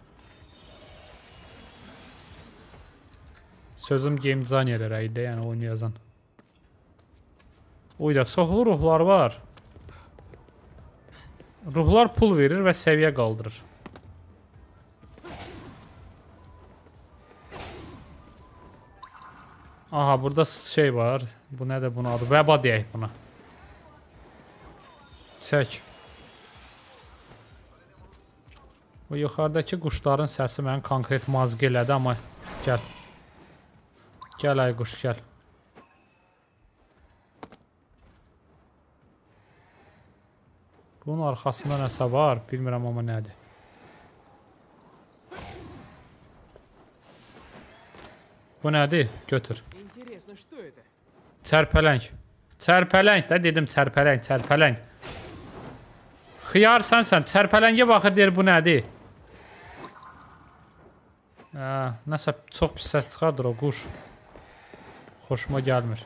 Sözüm game designerlərə idi, yəni oyunu yazan. Oyda, çoxlu ruhlar var. Ruhlar pul verir və səviyyə qaldırır. Aha, burada şey var. Bu nədir bunun adı? Vəba deyək buna. Çək. Bu yuxarıdakı quşların səsi məni konkret mazq elədi, amma gəl. Gəl ay quş, gəl. Bunun arxasında nəsə var, bilmirəm amma nədir. Bu nədir? Götür. Интересно, что это? Çərpələng. Çərpələng də dedim, çərpələng, çərpələng. Xiyar sənsən, çərpələngə baxır deyir, bu nədir? Hə, nəsə çox pis səs çıxardır o quş. Xoşuma gəlmir.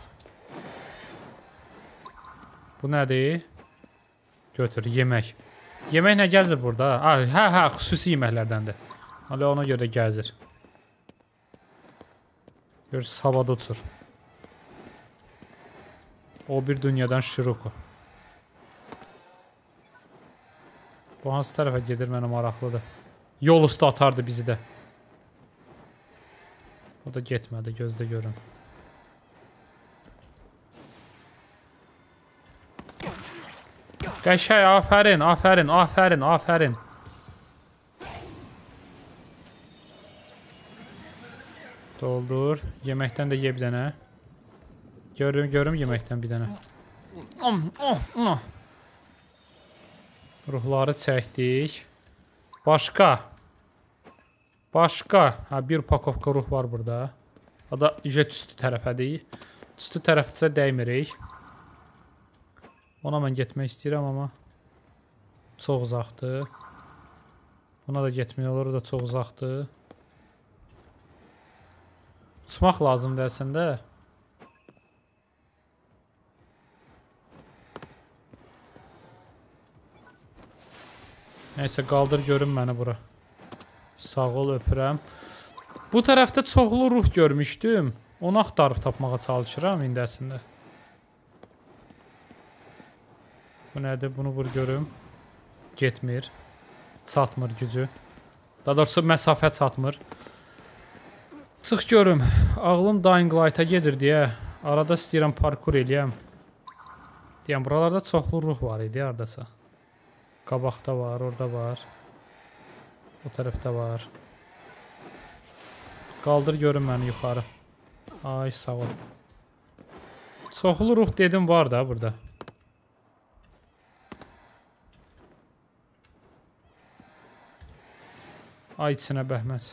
Bu nədir? Götür, yemək. Yemək nə gəzir burada? Hə, hə, xüsusi yeməklərdəndir. Hələ ona görə gəzir. Görürsünüz, havada uçur. O bir dünyadan şiruku. Bu hansı tərəfə gedir mənə maraqlıdır. Yol üstü atardı bizi də. O da getmədi, gözdə görün. Qəşəy, afərin, afərin, afərin, afərin. Doldur. Yeməkdən də ye bir dənə. Görüm, görüm yeməkdən bir dənə. Ruhları çəkdik. Başqa. Başqa. Ha, bir pakovka ruh var burada. O da ücret üstü tərəfədir. Üstü tərəfcə dəymirik. Ona mən getmək istəyirəm, amma çox uzaqdır. Buna da getmək olur, o da çox uzaqdır. Uçmaq lazımdır əslində. Nəysə, qaldır görün məni bura. Sağ ol, öpürəm. Bu tərəfdə çoxlu ruh görmüşdüm. Onu axtarıb tapmağa çalışıram indi əslində. Bu nədir? Bunu vur görüm. Getmir. Çatmır gücü. Daha doğrusu məsafə çatmır. Çıx görüm. Ağlım Dying Light-a gedir deyə. Arada istəyirəm parkur eləyəm. Deyəm, buralarda çoxlu ruh var idi haradasa. Qabaqda var, orada var. O tərəfdə var. Qaldır görün məni yuxarı. Ay, sağ ol. Çoxlu ruh dedim var da burada. Ay, içinə bəhməz.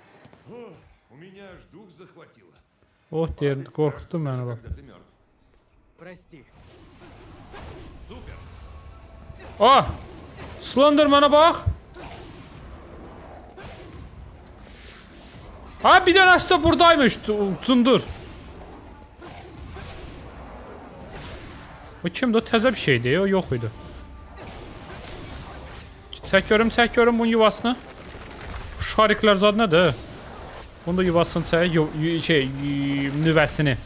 Oh, deyir, qorxutdu məni bak. Прости. Ah! Slender mənə bax. Ha, bir dənəsi də buradaymış. Cundur. O kimdir? O təzə bir şeydir. O yox idi. Çək görüm, çək görüm bunun yuvasını. Şariklər zad nədir? Bunu da yuvasını çək, şey, nüvəsini.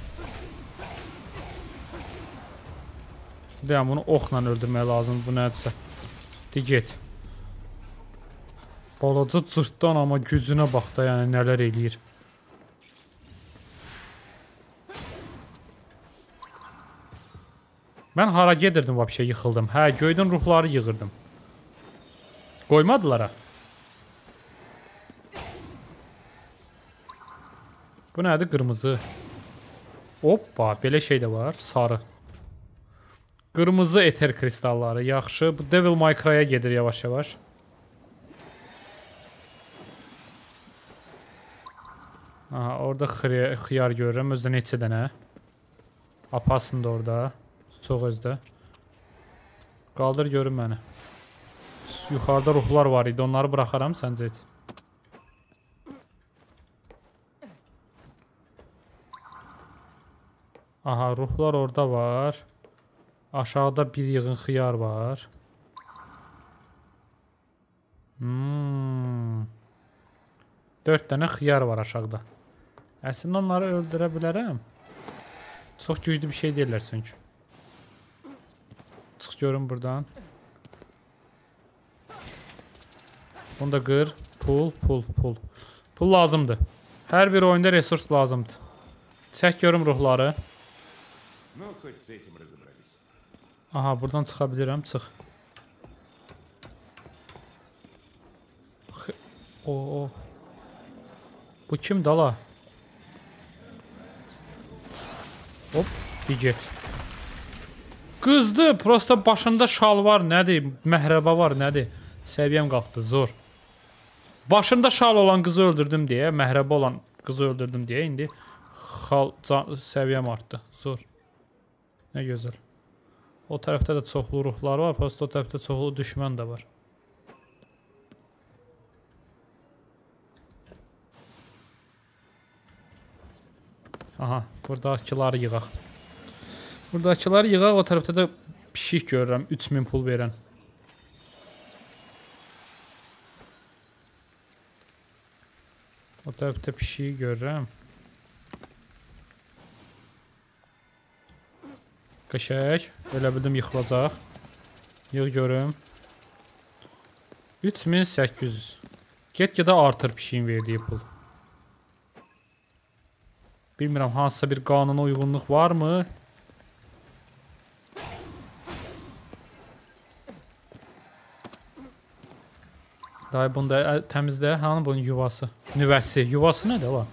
Deyəm, bunu oxla öldürmək lazım, bu nədirsə. De get. Balaca cırtdan, amma gücünə bax da, yəni nələr eləyir. Mən hara gedirdim, vəbşə yıxıldım. Hə, göydən ruhları yığırdım. Qoymadılar ha. Bu nədir? Qırmızı. Hoppa, belə şey də var. Sarı. Qırmızı eter kristalları. Yaxşı. Bu Devil May Cry-a gedir yavaş-yavaş. Aha, orada xiyar görürəm. Özdə neçə dənə. Apasın da orada. Çox özdə. Qaldır görün məni. Yuxarıda ruhlar var idi. Onları bıraxaram səncə heç. Aha, ruhlar orada var. Aşağıda bir yığın xiyar var. Hmm. Dörd dənə xiyar var aşağıda. Əslində onları öldürə bilərəm. Çox güclü bir şey deyirlər çünki. Çıx görün buradan. Bunu da qır. Pul, pul, pul. Pul lazımdır. Hər bir oyunda resurs lazımdır. Çək görüm ruhları. Ну, хоть с этим разобрались. Aha, buradan çıxa bilirəm, çıx. O, o. Bu kim dala? Hop, bir get. Qızdı, prosta başında şal var, nədir? Məhrəbə var, nədir? Səviyyəm qalxdı, zor. Başında şal olan qızı öldürdüm deyə, məhrəbə olan qızı öldürdüm deyə, indi xal səviyyəm artdı, zor. Nə gözəl. O tərəfdə də çoxlu ruhlar var, prosta o tərəfdə çoxlu düşmən də var. Aha, buradakıları yığaq. Buradakıları yığaq, o tərəfdə də pişik görürəm, üç min pul verən. O tərəfdə pişiyi görürəm. Qəşək, elə bildim yıxılacaq. Yığ görüm. üç min səkkiz yüz. Get-gedə artır pişiyin verdiyi pul. Bilmirəm, hansısa bir qanuna uyğunluq varmı? Day bunu da təmizlə. Hanı bunun yuvası? Nüvəsi. Yuvası nədir o?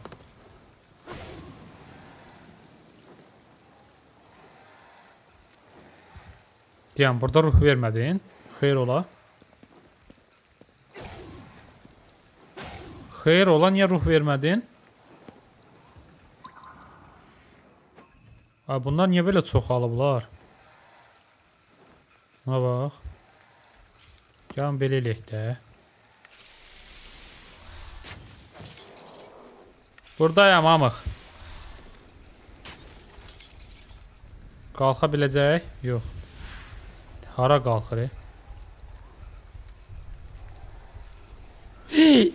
Deyəm, burada ruh vermədin. Xeyr ola. Xeyr ola, niyə ruh vermədin? Ay, bunlar niyə belə çoxalıblar? Buna bax. Gəlin belə eləyək də. Buradayam, amıq. Qalxa biləcək? Yox. Hara qalxır? Hii!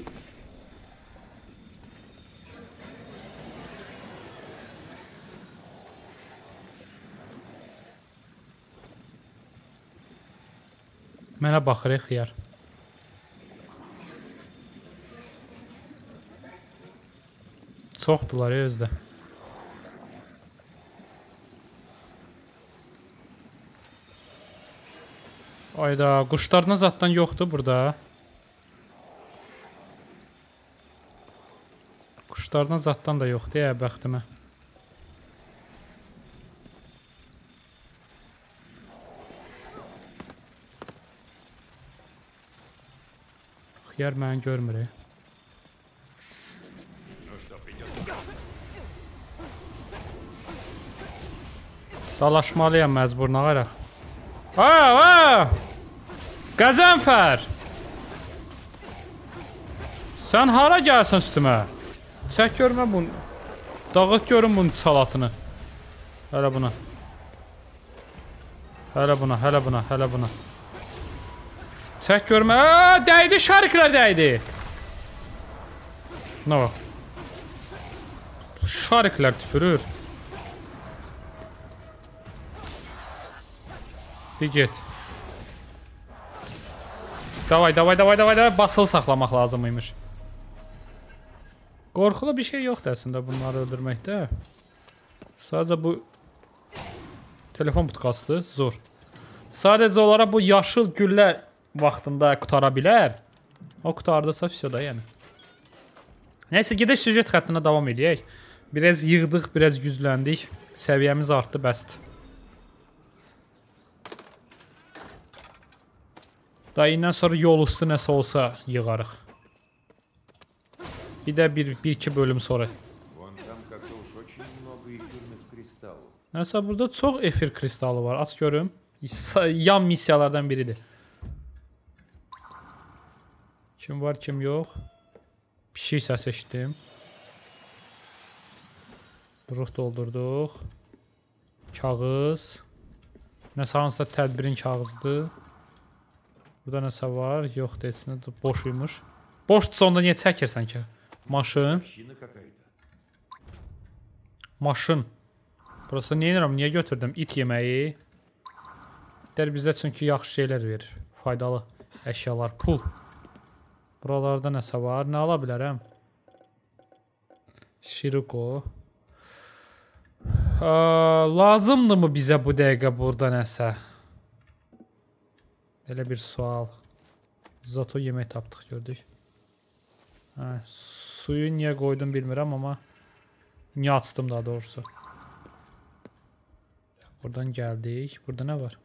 Mənə baxır, xiyar. Çoxdular, özdə. Ayda, quşlarına zatdan yoxdur burada. Quşlarına zatdan da yoxdur, ya, bəxtimə. Xiyar məni görmür. Dalaşmalıyam məcbur, nağaraq. Aa, aa! Qəzənfər! Sən hara gəlsən üstümə? Çək görmə bunu. Dağıt görün bunun salatını. Hələ buna. Hələ buna, hələ buna, hələ buna. Çək görmə. Aa, dəydi, şariklər dəydi. Nə bax. Şariklər tüpürür. De get. Davay, davay, davay, davay, davay. Basılı saxlamaq lazımıymış. Qorxulu bir şey yoxdur əslində bunları öldürməkdə. Sadəcə bu telefon butkasıdır, zor. Sadəcə olaraq bu yaşıl güllə vaxtında qutara bilər. O qutardısa fiso da yəni. Nəysə, gedək süjet xəttinə davam edək. Biraz yığdıq, biraz gücləndik. Səviyyəmiz artdı, bəsdir. Dayindən sonra yol üstü nəsə olsa yığarıq. Bir də bir-iki bölüm sonra. Nəsə, burada çox efir kristalı var. Aç görüm. Yan missiyalardan biridir. Kim var, kim yox. Pişik səs eşitdim. Ruh doldurduq. Kağız. Nəsə hansısa tədbirin kağızdır. Burada nəsə var? Yox, desinə boşuymuş. Boşdursa onda niyə çəkirsən ki? Maşın. Maşın. Burası niyə inirəm? Niyə götürdüm? İt yeməyi. Der bizə çünki yaxşı şeylər verir. Faydalı əşyalar. Pul. Buralarda nəsə var? Nə ala bilərəm? Şiruko. Lazımdır mı bizə bu dəqiqə burada nəsə? Elə bir sual. Zato yemək tapdıq, gördük. Hə, suyu niyə qoydum bilmirəm, amma niyə açdım daha doğrusu. Buradan gəldik. Burada nə var?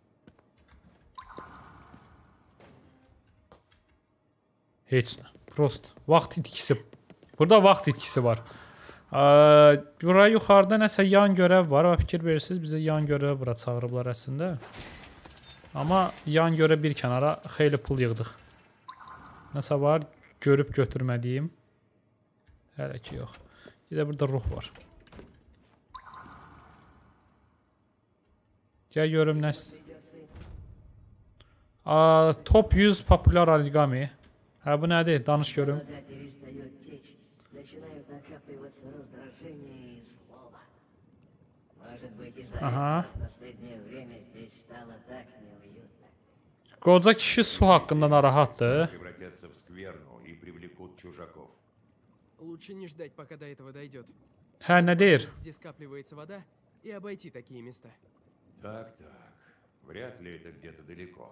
Heç nə. Prost. Vaxt itkisi. Burada vaxt itkisi var. Buraya yuxarıda nəsə yan görəv var. Fikir verirsiniz, bizə yan görəv bura çağırıblar əslində. Amma yan görə bir kənara xeyli pul yığdıq. Nəsə var? Görüb götürmədiyim. Hələ ki yox. Bir də burada ruh var. Gəl görüm nəsə. Top yüz populyar origami. Hə, bu nədir? Danış görüm. Aha. Qoca kişi su haqqında narahatdır. Лучше не ждать, пока до этого дойдет. Hə, nə deyir? Где скапливается вода, и обойти такие места. Так, так. Вряд ли это где-то далеко.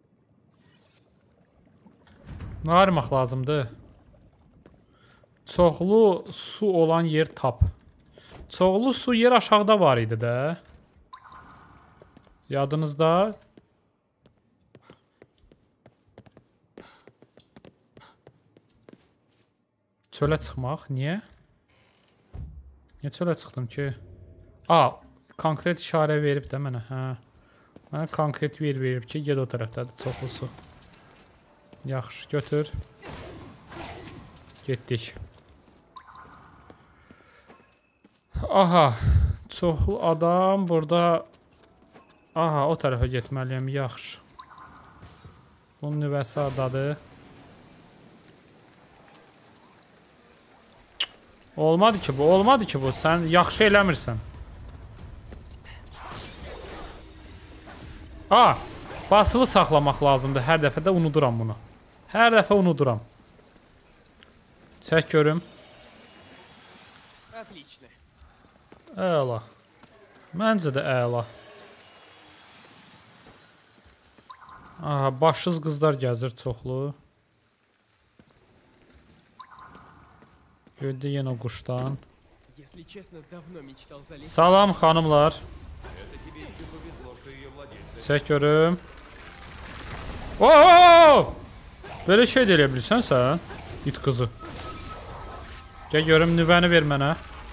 Nə armaq lazımdır? Çoxlu su olan yer tap. Çoxlu su yer aşağıda var idi də. Yadınızda. Çölə çıxmaq. Niyə? Niyə çölə çıxdım ki? A, konkret işarə verib də mənə. Hə. Mənə konkret yer verib ki, ged o tərəfdədir çoxlu su. Yaxşı, götür. Getdik. Aha, çoxlu adam burada. Aha, o tərəfə getməliyəm, yaxşı. Bunun nüvəsi adadır. Olmadı ki bu, olmadı ki bu. Sən yaxşı eləmirsən. A, basılı saxlamaq lazımdır. Hər dəfə də unuduram bunu. Hər dəfə unuduram. Çək görüm. Отлично. Əla. Məncə də əla. Aha, başsız qızlar gəzir çoxlu. Gördü yenə o quşdan. Если честно, давно мечтал залезть. Salam xanımlar. Çək görüm. Oo! Belə şey də elə bilirsən sən? İt qızı. Gəl görüm, nüvəni ver mənə.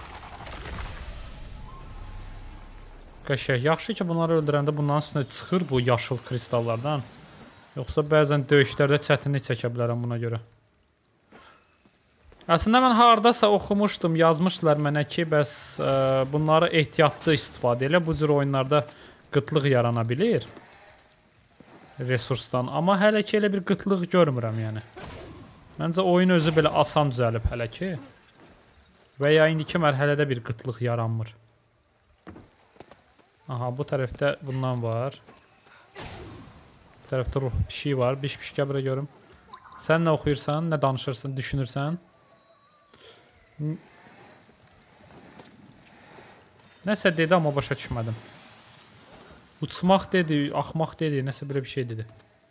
Qəşəng. Yaxşı ki, bunları öldürəndə bunların üstünə çıxır bu yaşıl kristallardan. Yoxsa bəzən döyüşlərdə çətinlik çəkə bilərəm buna görə. Əslində mən hardasa oxumuşdum, yazmışlar mənə ki, bəs ə, bunları ehtiyatlı istifadə elə. Bu cür oyunlarda qıtlıq yarana bilir. Resursdan. Amma hələ ki elə bir qıtlıq görmürəm yəni. Məncə oyun özü belə asan düzəlib hələ ki. Və ya indiki mərhələdə bir qıtlıq yaranmır. Aha, bu tərəfdə bundan var. Bu tərəfdə ruh pişik var. Biş-biş qəbrə görüm. Sən nə oxuyursan, nə danışırsan, düşünürsən? Nəsə dedi, amma başa düşmədim. Uçmaq dedi, axmaq dedi, nəsə belə bir şey dedi.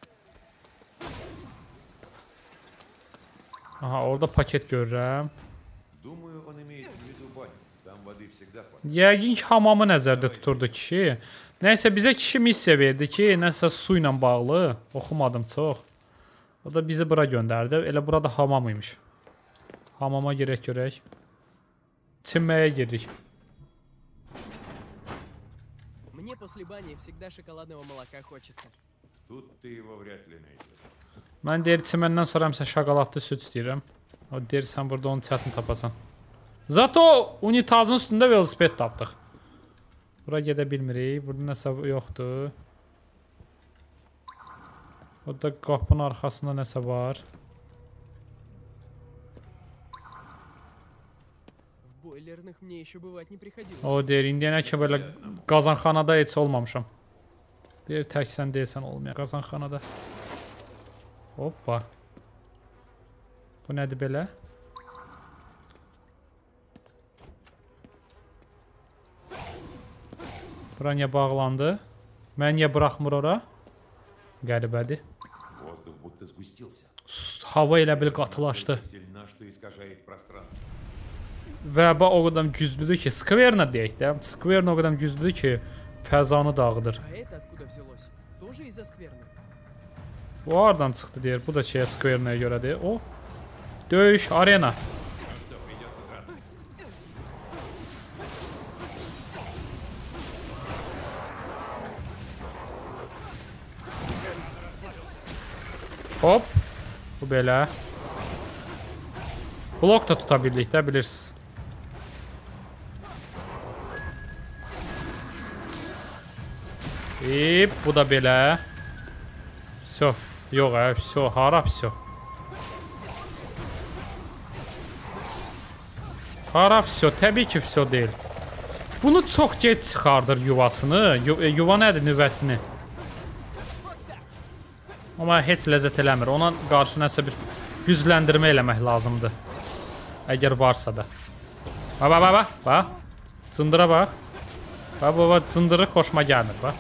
Aha, orada paket görürəm. Yəqin ki, hamamı nəzərdə tuturdu kişi. Nəysə, bizə kişi missiya verdi ki, nəsə su ilə bağlı. Oxumadım çox. O da bizi bura göndərdi. Elə burada hamam imiş. Hamama girək görək. Çinməyə giririk. Мне после бани всегда шоколадного молока хочется. Тут ты его вряд ли найдешь. Mən deyir, çiməndən sonra həmsə şokoladlı süt istəyirəm. O deyir, sən burada onu çətin tapasan. Zato unitazın üstündə velosiped tapdıq. Bura gedə bilmirik. Burada nəsə yoxdur. Orada qapının arxasında nəsə var. В бойлерных мне еще бывать не приходилось. O deyir, indiyənə ki belə qazanxanada heç olmamışam. Deyir, tək sən deyilsən olmayan qazanxanada. Hoppa. Bu nədir belə? Bura niyə bağlandı? Mən niyə buraxmır ora? Qəribədir. Воздух будто сгустился. Hava elə bil qatılaşdı. Сильна, что искажает пространство. Və bax o qədər güclüdür ki, Skverna deyək də. Skverna o qədər güclüdür ki, fəzanı dağıdır. А это откуда взялось? Тоже из-за скверны? Bu hardan çıxdı deyir. Bu da şeyə Skvernaya görədir. O. Döyüş arena. Что, придется драться? Hop. Bu belə. Blok da tuta bildik də, bilirsiniz. İp, bu da belə. Всё. Yox, hə, всё, hara всё. Hara всё, təbii ki всё deyil. Bunu çox gec çıxardır yuvasını. Yu yuva nədir, nüvəsini? Amma heç ləzzət eləmir. Ona qarşı nəsə bir gücləndirmə eləmək lazımdır. Əgər varsa da. Bax, bax, bax, bax. Cındıra bax. Bax, bax, cındırı xoşuma gəlmir, bax.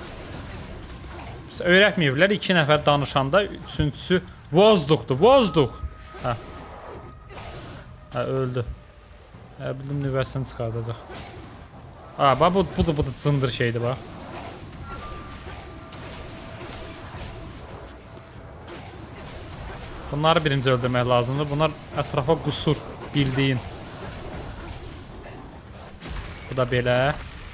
Biz öyrətməyiblər, iki nəfər danışanda üçüncüsü vozduqdur, vozduq. Hə. Hə, öldü. Hə, bildim nüvəsini çıxardacaq. Ha, bax, bu, bu da, bu da cındır şeydir, bax. Bunları birinci öldürmək lazımdır. Bunlar ətrafa qusur, bildiyin. Bu da belə.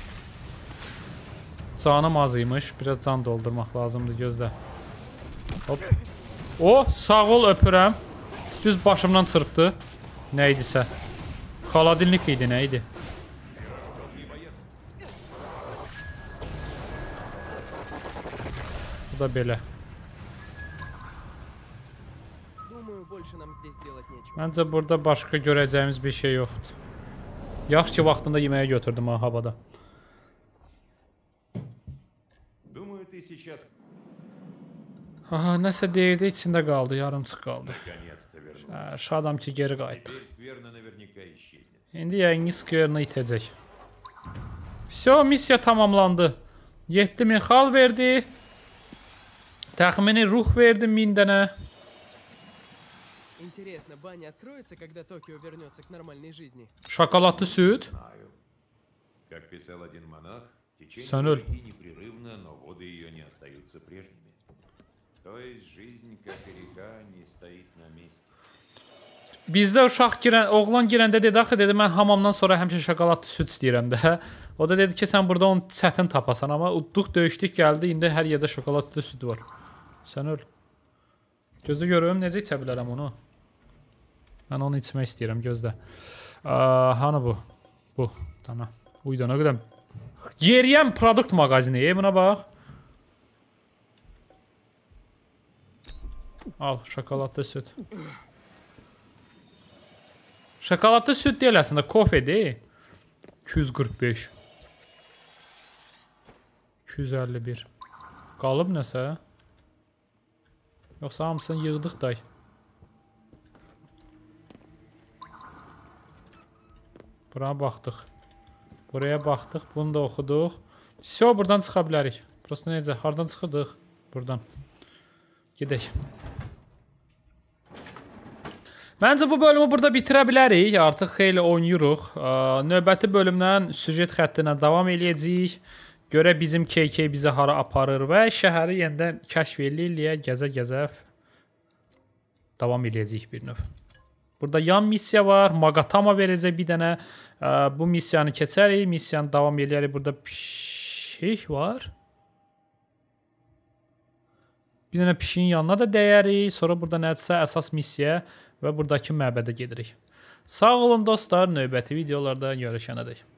Canım az imiş. Biraz can doldurmaq lazımdır, gözlə. Hop. O, sağ ol, öpürəm. Düz başımdan çırpdı. Nə idisə. Xaladilnik idi, nə idi? Bu da belə. Məncə burada başqa görəcəyimiz bir şey yoxdur. Yaxşı ki, vaxtında yeməyə götürdüm ha, havada. Думаю, ты сейчас Aha, nəsə deyirdi, içində qaldı, yarımçıq qaldı. наконец-то вернулся. Hə, şadam ki, geri qayıtdıq. Теперь скверно наверняка исчезнет. İndi yəqin Skverna itəcək. Всё, missiya tamamlandı. yeddi min xal verdi. Təxmini ruh verdi min dənə. Интересно, баня откроется, когда Токио вернется к нормальной жизни? Şokoladlı süd. Знаю. Как писал один монах, течение Сануль. реки непрерывно, но воды ее не остаются прежними. То есть жизнь, как и река, не стоит на месте. Bizdə uşaq girən, oğlan girəndə dedi, axı dedi, mən hamamdan sonra həmişə şokoladlı süd istəyirəm də. O da dedi ki, sən burada onu çətin tapasan, amma udduq, döyüşdük, gəldi, indi hər yerdə şokoladlı süd var. Sən öl. Gözü görüm, necə içə bilərəm onu? Mən onu içmək istəyirəm, gözlə. Aa, hanı bu? Bu, tamam. Uyda, nə qədər? Yeriyəm produkt mağazini, buna bax. Al, şokoladlı süd. Şokoladlı süd deyil əslində, kofedir. iki yüz qırx beş. iki yüz əlli bir. Qalıb nəsə? Yoxsa hamısını yığdıq day. Buraya baxdıq. Buraya baxdıq, bunu da oxuduq. Всё, buradan çıxa bilərik. Prosta necə, hardan çıxırdıq? Buradan. Gedək. Məncə bu bölümü burada bitirə bilərik. Artıq xeyli oynayırıq. Növbəti bölümdən süjet xəttinə davam eləyəcəyik. Görə bizim K K bizi hara aparır və şəhəri yenidən kəşf eləyə, gəzə-gəzə davam eləyəcəyik bir növ. Burada yan missiya var. Magatama verəcək bir dənə. Bu missiyanı keçərik. Missiyanı davam eləyərik. Burada pişik var. Bir dənə pişiyin yanına da dəyərik. Sonra burada nədirsə əsas missiya və buradakı məbədə gedirik. Sağ olun dostlar. Növbəti videolarda görüşənədək.